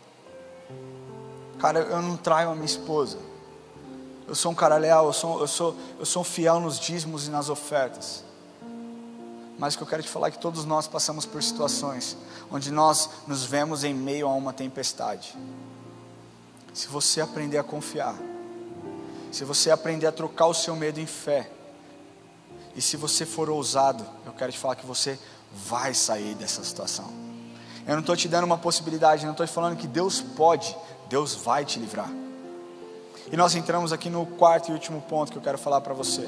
[SPEAKER 1] Cara, eu não traio a minha esposa. Eu sou um cara leal, eu sou, eu sou, eu sou fiel nos dízimos e nas ofertas. Mas o que eu quero te falar é que todos nós passamos por situações onde nós nos vemos em meio a uma tempestade. Se você aprender a confiar, se você aprender a trocar o seu medo em fé, e se você for ousado, eu quero te falar que você vai sair dessa situação. Eu não estou te dando uma possibilidade, não estou te falando que Deus pode, Deus vai te livrar. E nós entramos aqui no quarto e último ponto que eu quero falar para você.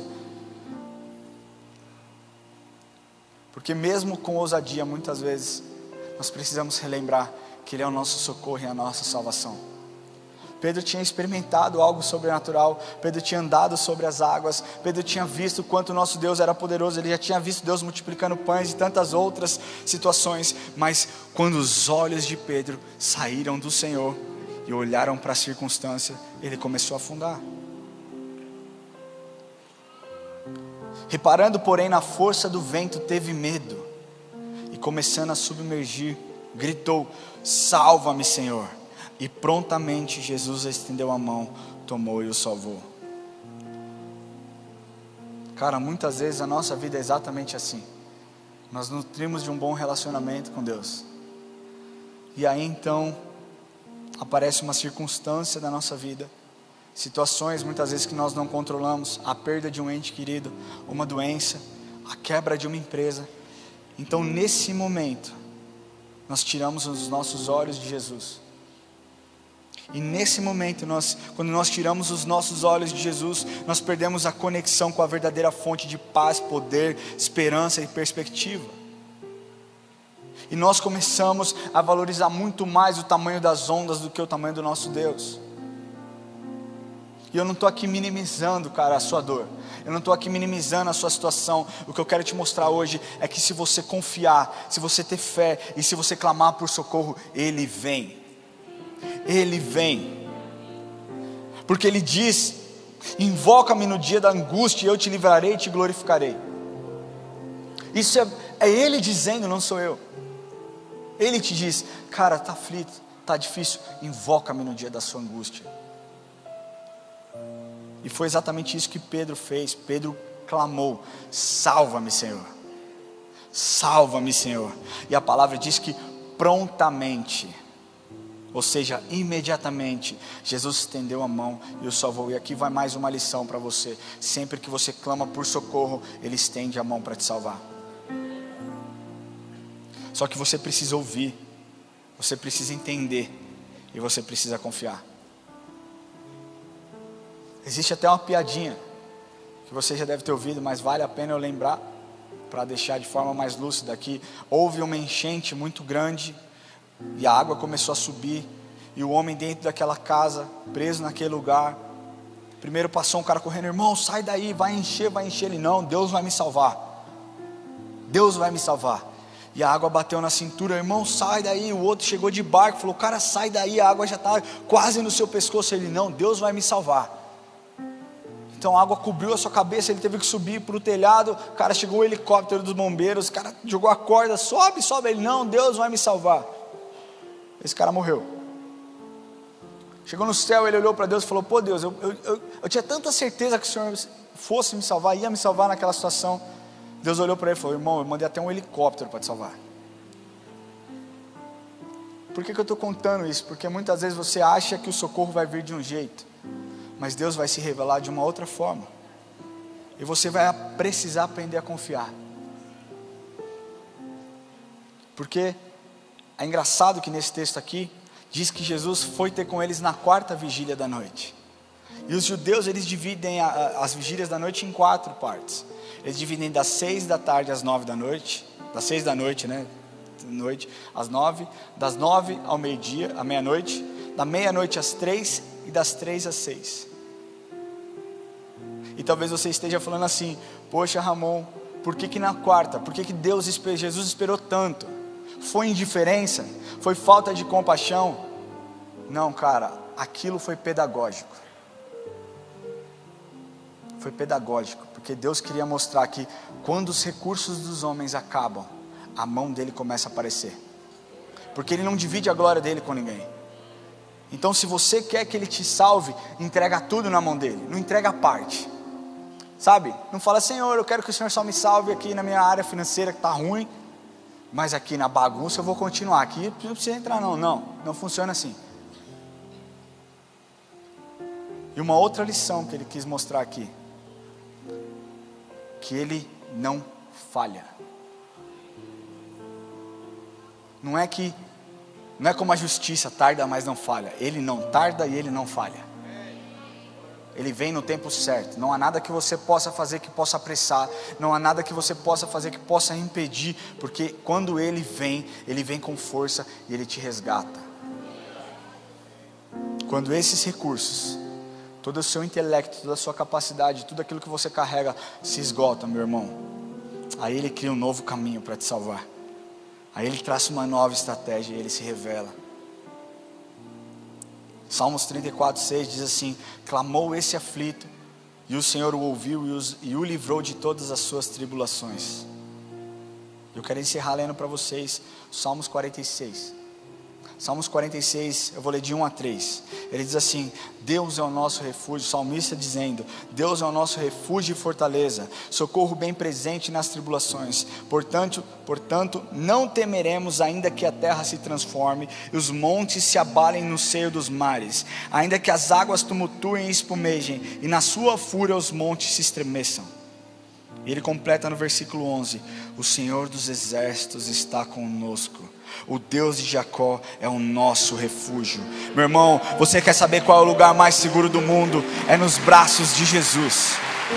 [SPEAKER 1] Porque mesmo com ousadia, muitas vezes, nós precisamos relembrar que Ele é o nosso socorro e a nossa salvação. Pedro tinha experimentado algo sobrenatural, Pedro tinha andado sobre as águas, Pedro tinha visto o quanto o nosso Deus era poderoso, ele já tinha visto Deus multiplicando pães e tantas outras situações, mas quando os olhos de Pedro saíram do Senhor e olharam para a circunstância, ele começou a afundar. Reparando, porém, na força do vento, teve medo, e começando a submergir, gritou: salva-me, Senhor. E prontamente Jesus estendeu a mão, tomou e o salvou. Cara, muitas vezes a nossa vida é exatamente assim. Nós nutrimos de um bom relacionamento com Deus, e aí então aparece uma circunstância da nossa vida, situações muitas vezes que nós não controlamos, a perda de um ente querido, uma doença, a quebra de uma empresa. Então nesse momento nós tiramos os nossos olhos de Jesus. E nesse momento, nós, quando nós tiramos os nossos olhos de Jesus, nós perdemos a conexão com a verdadeira fonte de paz, poder, esperança e perspectiva. E nós começamos a valorizar muito mais o tamanho das ondas do que o tamanho do nosso Deus. E eu não estou aqui minimizando, cara, a sua dor. Eu não estou aqui minimizando a sua situação. O que eu quero te mostrar hoje é que se você confiar, se você ter fé e se você clamar por socorro, Ele vem. Ele vem. Porque Ele diz: invoca-me no dia da angústia e eu te livrarei e te glorificarei. Isso é, é Ele dizendo, não sou eu. Ele te diz: cara, está aflito, está difícil, invoca-me no dia da sua angústia. E foi exatamente isso que Pedro fez. Pedro clamou: salva-me, Senhor, salva-me, Senhor. E a palavra diz que prontamente, ou seja, imediatamente, Jesus estendeu a mão e o salvou. E aqui vai mais uma lição para você: sempre que você clama por socorro, Ele estende a mão para te salvar. Só que você precisa ouvir, você precisa entender e você precisa confiar. Existe até uma piadinha que você já deve ter ouvido, mas vale a pena eu lembrar para deixar de forma mais lúcida aqui. Houve uma enchente muito grande e a água começou a subir, e o homem dentro daquela casa, preso naquele lugar, primeiro passou um cara correndo: irmão, sai daí, vai encher, vai encher. Ele: não, Deus vai me salvar, Deus vai me salvar. E a água bateu na cintura: irmão, sai daí. O outro chegou de barco, falou: cara, sai daí, a água já está quase no seu pescoço. Ele: não, Deus vai me salvar. Então a água cobriu a sua cabeça, ele teve que subir para o telhado. Cara, chegou o helicóptero dos bombeiros, o cara jogou a corda: sobe, sobe. Ele: não, Deus vai me salvar. Esse cara morreu. Chegou no céu, ele olhou para Deus e falou: pô Deus, eu, eu, eu, eu tinha tanta certeza que o Senhor fosse me salvar, ia me salvar naquela situação. Deus olhou para ele e falou: irmão, eu mandei até um helicóptero para te salvar. Por que que eu estou contando isso? Porque muitas vezes você acha que o socorro vai vir de um jeito, mas Deus vai se revelar de uma outra forma, e você vai precisar aprender a confiar. Porque é engraçado que nesse texto aqui diz que Jesus foi ter com eles na quarta vigília da noite. E os judeus, eles dividem a, a, as vigílias da noite em quatro partes. Eles dividem das seis da tarde às nove da noite, das seis da noite, né, noite, às nove, das nove ao meio-dia, à meia-noite, da meia-noite às três e das três às seis. E talvez você esteja falando assim: poxa, Ramon, por que que na quarta? Por que que Deus, Jesus esperou tanto? Foi indiferença? Foi falta de compaixão? Não, cara, aquilo foi pedagógico. Foi pedagógico, porque Deus queria mostrar que quando os recursos dos homens acabam, a mão dele começa a aparecer. Porque Ele não divide a glória dele com ninguém. Então se você quer que Ele te salve, entrega tudo na mão dele, não entrega a parte. Sabe? Não fala, Senhor, eu quero que o Senhor só me salve aqui na minha área financeira que está ruim, mas aqui na bagunça eu vou continuar. Aqui não precisa entrar não. Não, não funciona assim. E uma outra lição que ele quis mostrar aqui, que ele não falha. Não é que, não é como a justiça, tarda mas não falha. Ele não tarda e ele não falha. Ele vem no tempo certo. Não há nada que você possa fazer que possa apressar. Não há nada que você possa fazer que possa impedir. Porque quando Ele vem, Ele vem com força e Ele te resgata. Quando esses recursos, todo o seu intelecto, toda a sua capacidade, tudo aquilo que você carrega se esgota, meu irmão, aí Ele cria um novo caminho para te salvar. Aí Ele traça uma nova estratégia e Ele se revela. Salmos trinta e quatro, seis diz assim: clamou esse aflito, e o Senhor o ouviu e, os, e o livrou de todas as suas tribulações. Eu quero encerrar lendo para vocês Salmos quarenta e seis. Salmos quarenta e seis, eu vou ler de um a três. Ele diz assim: Deus é o nosso refúgio. O salmista dizendo: Deus é o nosso refúgio e fortaleza, socorro bem presente nas tribulações. Portanto, portanto, não temeremos, ainda que a terra se transforme e os montes se abalem no seio dos mares, ainda que as águas tumultuem e espumejem, e na sua fúria os montes se estremeçam. E ele completa no versículo onze: o Senhor dos exércitos está conosco, o Deus de Jacó é o nosso refúgio. Meu irmão, você quer saber qual é o lugar mais seguro do mundo? É nos braços de Jesus.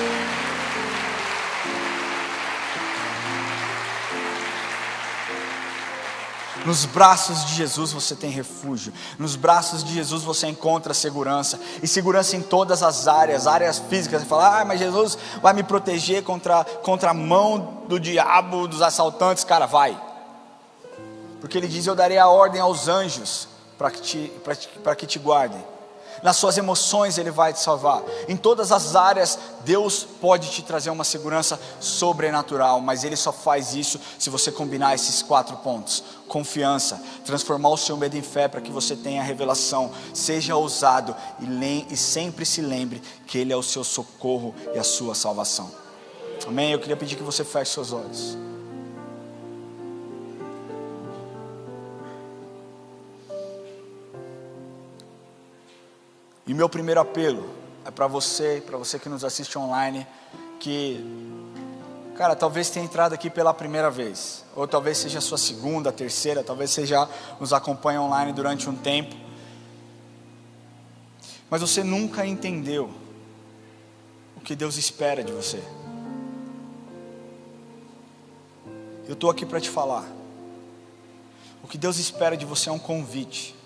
[SPEAKER 1] Nos braços de Jesus você tem refúgio. Nos braços de Jesus você encontra segurança. E segurança em todas as áreas. Áreas físicas. Você fala, ah, mas Jesus vai me proteger contra, contra a mão do diabo, dos assaltantes. Cara, vai. Porque Ele diz, eu darei a ordem aos anjos para que te, para te, para que te guardem. Nas suas emoções Ele vai te salvar. Em todas as áreas Deus pode te trazer uma segurança sobrenatural. Mas Ele só faz isso se você combinar esses quatro pontos: confiança, transformar o seu medo em fé para que você tenha revelação. Seja ousado e, lem- e sempre se lembre que Ele é o seu socorro e a sua salvação. Amém? Eu queria pedir que você feche seus olhos. E meu primeiro apelo é para você, para você que nos assiste online, que, cara, talvez tenha entrado aqui pela primeira vez, ou talvez seja a sua segunda, terceira, talvez você já nos acompanhe online durante um tempo, mas você nunca entendeu o que Deus espera de você. Eu estou aqui para te falar. O que Deus espera de você é um convite.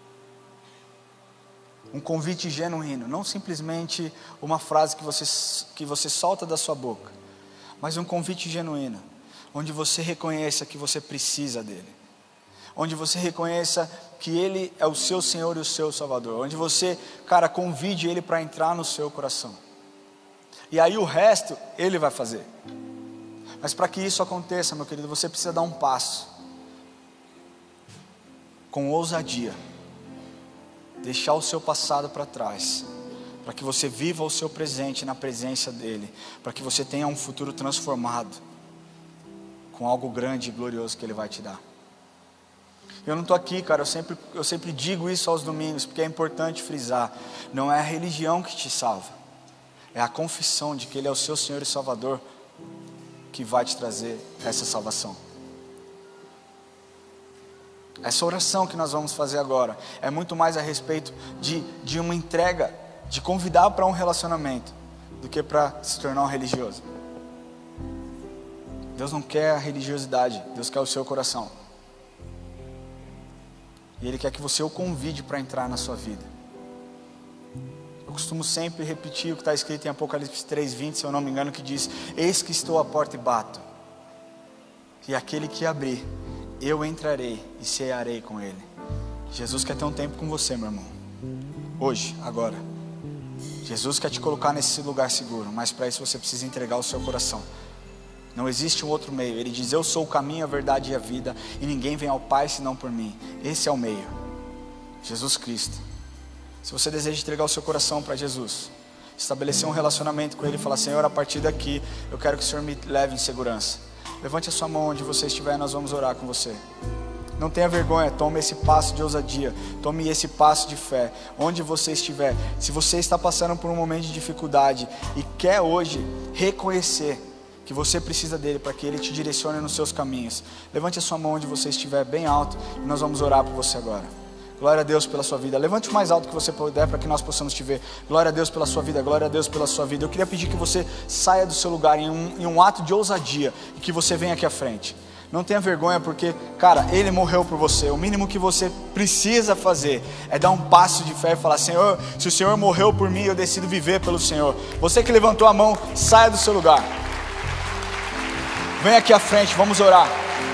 [SPEAKER 1] Um convite genuíno, não simplesmente uma frase que você, que você solta da sua boca, mas um convite genuíno, onde você reconheça que você precisa dEle, onde você reconheça que Ele é o seu Senhor e o seu Salvador, onde você, cara, convide Ele para entrar no seu coração, e aí o resto Ele vai fazer. Mas para que isso aconteça, meu querido, você precisa dar um passo, com ousadia, deixar o seu passado para trás, para que você viva o seu presente na presença dEle, para que você tenha um futuro transformado, com algo grande e glorioso que Ele vai te dar. Eu não estou aqui, cara, eu sempre, eu sempre digo isso aos domingos, porque é importante frisar, não é a religião que te salva, é a confissão de que Ele é o seu Senhor e Salvador, que vai te trazer essa salvação. Essa oração que nós vamos fazer agora é muito mais a respeito de, de uma entrega, de convidar para um relacionamento, do que para se tornar um religioso. Deus não quer a religiosidade, Deus quer o seu coração. E Ele quer que você o convide para entrar na sua vida. Eu costumo sempre repetir o que está escrito em Apocalipse três, vinte, se eu não me engano, que diz: eis que estou à porta e bato, e aquele que abrir, eu entrarei e cearei com Ele. Jesus quer ter um tempo com você, meu irmão. Hoje, agora. Jesus quer te colocar nesse lugar seguro, mas para isso você precisa entregar o seu coração. Não existe um outro meio. Ele diz, eu sou o caminho, a verdade e a vida, e ninguém vem ao Pai senão por mim. Esse é o meio, Jesus Cristo. Se você deseja entregar o seu coração para Jesus, estabelecer um relacionamento com Ele e falar: Senhor, a partir daqui eu quero que o Senhor me leve em segurança. Levante a sua mão onde você estiver e nós vamos orar com você. Não tenha vergonha, tome esse passo de ousadia, tome esse passo de fé, onde você estiver. Se você está passando por um momento de dificuldade e quer hoje reconhecer que você precisa dele para que ele te direcione nos seus caminhos, levante a sua mão onde você estiver, bem alto, e nós vamos orar por você agora. Glória a Deus pela sua vida. Levante o mais alto que você puder para que nós possamos te ver. Glória a Deus pela sua vida, glória a Deus pela sua vida. Eu queria pedir que você saia do seu lugar em um, em um ato de ousadia e que você venha aqui à frente. Não tenha vergonha, porque, cara, Ele morreu por você. O mínimo que você precisa fazer é dar um passo de fé e falar: Senhor, se o Senhor morreu por mim, eu decido viver pelo Senhor. Você que levantou a mão, saia do seu lugar. Vem aqui à frente, vamos orar.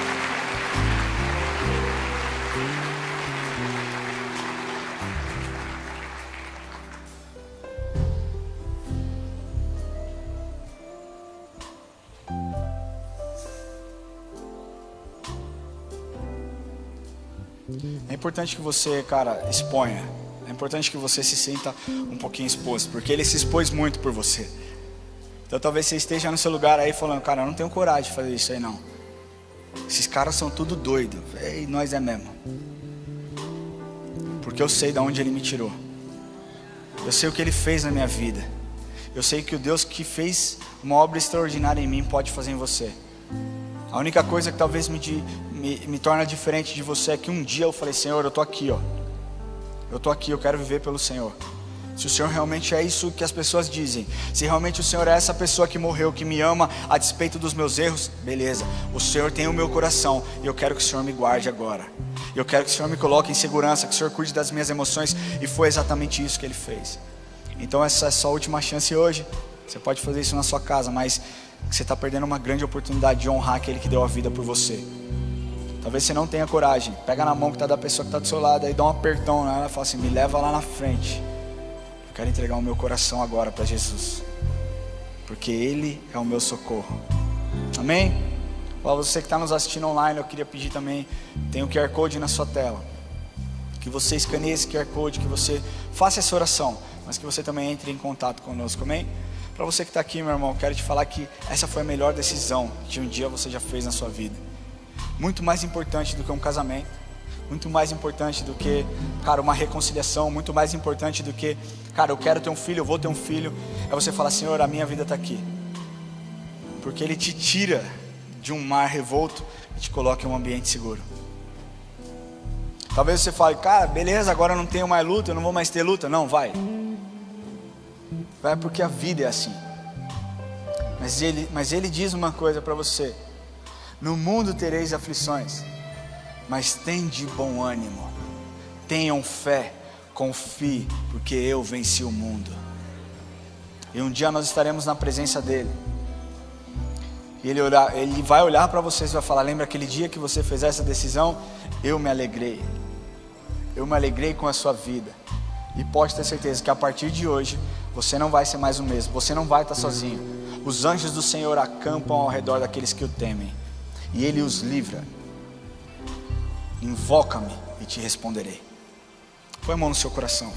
[SPEAKER 1] É importante que você, cara, exponha. É importante que você se sinta um pouquinho exposto, porque Ele se expôs muito por você. Então talvez você esteja no seu lugar aí falando: cara, eu não tenho coragem de fazer isso aí não. Esses caras são tudo doido. E nós é mesmo. Porque eu sei de onde Ele me tirou. Eu sei o que Ele fez na minha vida. Eu sei que o Deus que fez uma obra extraordinária em mim pode fazer em você. A única coisa que talvez me, me, me torna diferente de você é que um dia eu falei: Senhor, eu estou aqui, ó. Eu estou aqui, eu quero viver pelo Senhor. Se o Senhor realmente é isso que as pessoas dizem, se realmente o Senhor é essa pessoa que morreu, que me ama a despeito dos meus erros, beleza. O Senhor tem o meu coração e eu quero que o Senhor me guarde agora. Eu quero que o Senhor me coloque em segurança, que o Senhor cuide das minhas emoções. E foi exatamente isso que Ele fez. Então essa é a sua última chance hoje. Você pode fazer isso na sua casa, mas você está perdendo uma grande oportunidade de honrar aquele que deu a vida por você. Talvez você não tenha coragem. Pega na mão que está da pessoa que está do seu lado, aí dá um apertão nela e fala assim: me leva lá na frente. Eu quero entregar o meu coração agora para Jesus, porque Ele é o meu socorro. Amém? Para você que está nos assistindo online, eu queria pedir também, tem o Q R Code na sua tela, que você escaneie esse Q R Code, que você faça essa oração, mas que você também entre em contato conosco, amém? Para você que está aqui, meu irmão, eu quero te falar que essa foi a melhor decisão que um dia você já fez na sua vida. Muito mais importante do que um casamento, muito mais importante do que, cara, uma reconciliação, muito mais importante do que, cara, eu quero ter um filho, eu vou ter um filho, é você falar: Senhor, a minha vida está aqui. Porque Ele te tira de um mar revolto e te coloca em um ambiente seguro. Talvez você fale: cara, beleza, agora eu não tenho mais luta, eu não vou mais ter luta. Não, vai. Vai, porque a vida é assim. Mas ele, mas ele diz uma coisa para você: no mundo tereis aflições, mas tende bom ânimo. Tenham fé, confie, porque eu venci o mundo. E um dia nós estaremos na presença dele. E ele, orar, ele vai olhar para vocês e vai falar: lembra aquele dia que você fez essa decisão? Eu me alegrei. Eu me alegrei com a sua vida. E pode ter certeza que a partir de hoje você não vai ser mais o mesmo. Você não vai estar sozinho. Os anjos do Senhor acampam ao redor daqueles que o temem, e Ele os livra. Invoca-me e te responderei. Põe a mão no seu coração.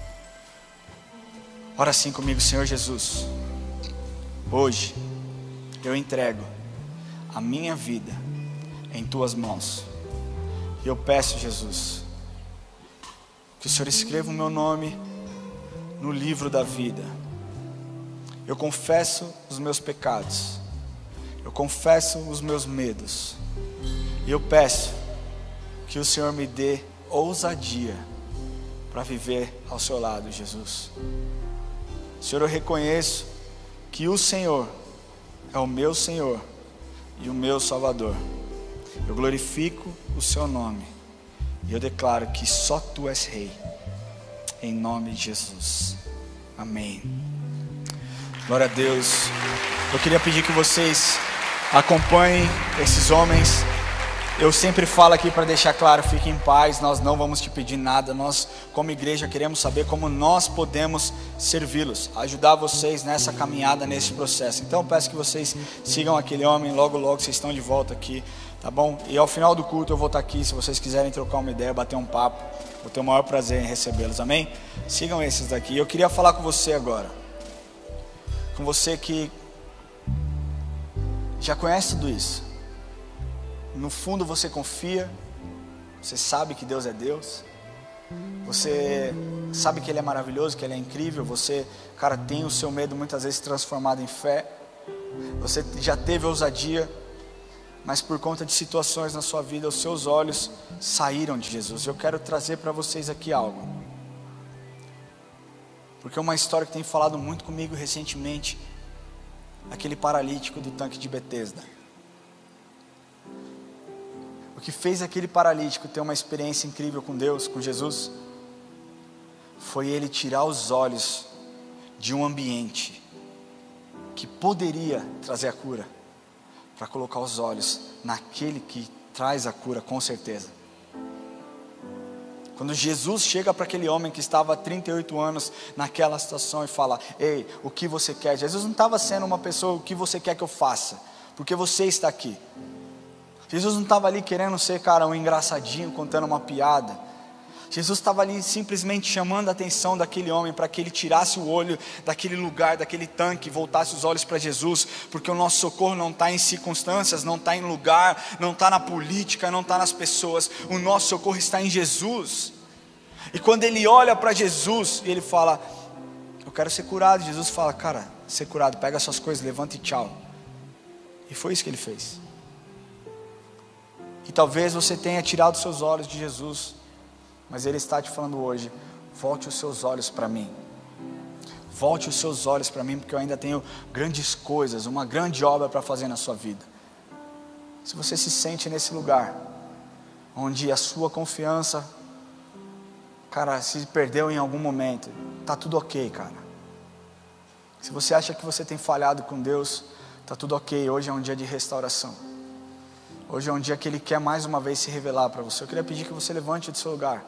[SPEAKER 1] Ora assim comigo: Senhor Jesus, hoje eu entrego a minha vida em Tuas mãos. E eu peço, Jesus, que o Senhor escreva o meu nome no livro da vida. Eu confesso os meus pecados, eu confesso os meus medos, e eu peço que o Senhor me dê ousadia para viver ao seu lado, Jesus. Senhor, eu reconheço que o Senhor é o meu Senhor e o meu Salvador. Eu glorifico o seu nome e eu declaro que só Tu és Rei, em nome de Jesus, amém. Glória a Deus. Eu queria pedir que vocês acompanhem esses homens. Eu sempre falo aqui para deixar claro: fique em paz, nós não vamos te pedir nada. Nós, como igreja, queremos saber como nós podemos servi-los, ajudar vocês nessa caminhada, nesse processo. Então eu peço que vocês sigam aquele homem, logo logo vocês estão de volta aqui, tá bom? E ao final do culto eu vou estar aqui, se vocês quiserem trocar uma ideia, bater um papo, vou ter o maior prazer em recebê-los, amém? Sigam esses daqui. Eu queria falar com você agora. com você que já conhece tudo isso. No fundo você confia, você sabe que Deus é Deus, você sabe que Ele é maravilhoso, que Ele é incrível, você, cara, tem o seu medo muitas vezes transformado em fé, você já teve ousadia, mas por conta de situações na sua vida, os seus olhos saíram de Jesus. Eu quero trazer para vocês aqui algo, porque é uma história que tem falado muito comigo recentemente, aquele paralítico do tanque de Betesda. O que fez aquele paralítico ter uma experiência incrível com Deus, com Jesus, foi ele tirar os olhos de um ambiente que poderia trazer a cura, para colocar os olhos naquele que traz a cura, com certeza. Quando Jesus chega para aquele homem que estava há trinta e oito anos naquela situação e fala: ei, o que você quer? Jesus não estava sendo uma pessoa, o que você quer que eu faça? Porque você está aqui. Jesus não estava ali querendo ser, cara, um engraçadinho, contando uma piada. Jesus estava ali simplesmente chamando a atenção daquele homem para que ele tirasse o olho daquele lugar, daquele tanque, e voltasse os olhos para Jesus, porque o nosso socorro não está em circunstâncias, não está em lugar, não está na política, não está nas pessoas, o nosso socorro está em Jesus. E quando ele olha para Jesus e ele fala: eu quero ser curado, Jesus fala: cara, ser curado, pega suas coisas, levanta e tchau. E foi isso que ele fez. E talvez você tenha tirado os seus olhos de Jesus, mas Ele está te falando hoje: volte os seus olhos para mim. Volte os seus olhos para mim, porque eu ainda tenho grandes coisas, uma grande obra para fazer na sua vida. Se você se sente nesse lugar, onde a sua confiança, cara, se perdeu em algum momento, tá tudo ok, cara. Se você acha que você tem falhado com Deus, tá tudo ok. Hoje é um dia de restauração. Hoje é um dia que Ele quer mais uma vez se revelar para você. Eu queria pedir que você levante do seu lugar.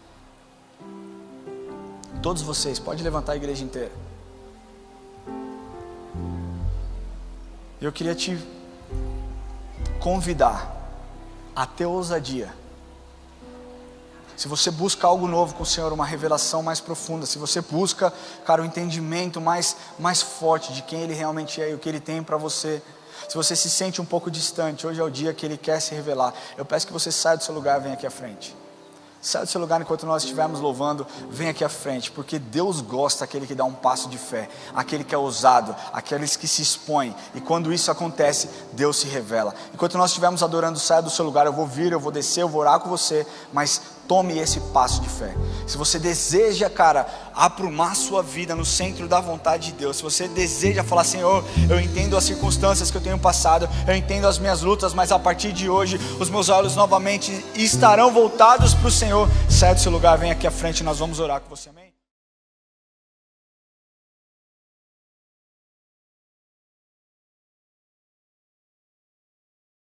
[SPEAKER 1] Todos vocês, pode levantar a igreja inteira. Eu queria te convidar a ter ousadia. Se você busca algo novo com o Senhor, uma revelação mais profunda, se você busca, cara, um entendimento mais, mais forte de quem Ele realmente é e o que Ele tem para você, se você se sente um pouco distante, hoje é o dia que Ele quer se revelar. Eu peço que você saia do seu lugar e venha aqui à frente. Saia do seu lugar enquanto nós estivermos louvando, vem aqui à frente, porque Deus gosta daquele que dá um passo de fé, aquele que é ousado, aqueles que se expõem, e quando isso acontece, Deus se revela. Enquanto nós estivermos adorando, saia do seu lugar, eu vou vir, eu vou descer, eu vou orar com você, mas tome esse passo de fé. Se você deseja, cara, aprumar sua vida no centro da vontade de Deus, se você deseja falar: Senhor, eu entendo as circunstâncias que eu tenho passado, eu entendo as minhas lutas, mas a partir de hoje, os meus olhos novamente estarão voltados para o Senhor, saia do seu lugar, vem aqui à frente, nós vamos orar com você, amém?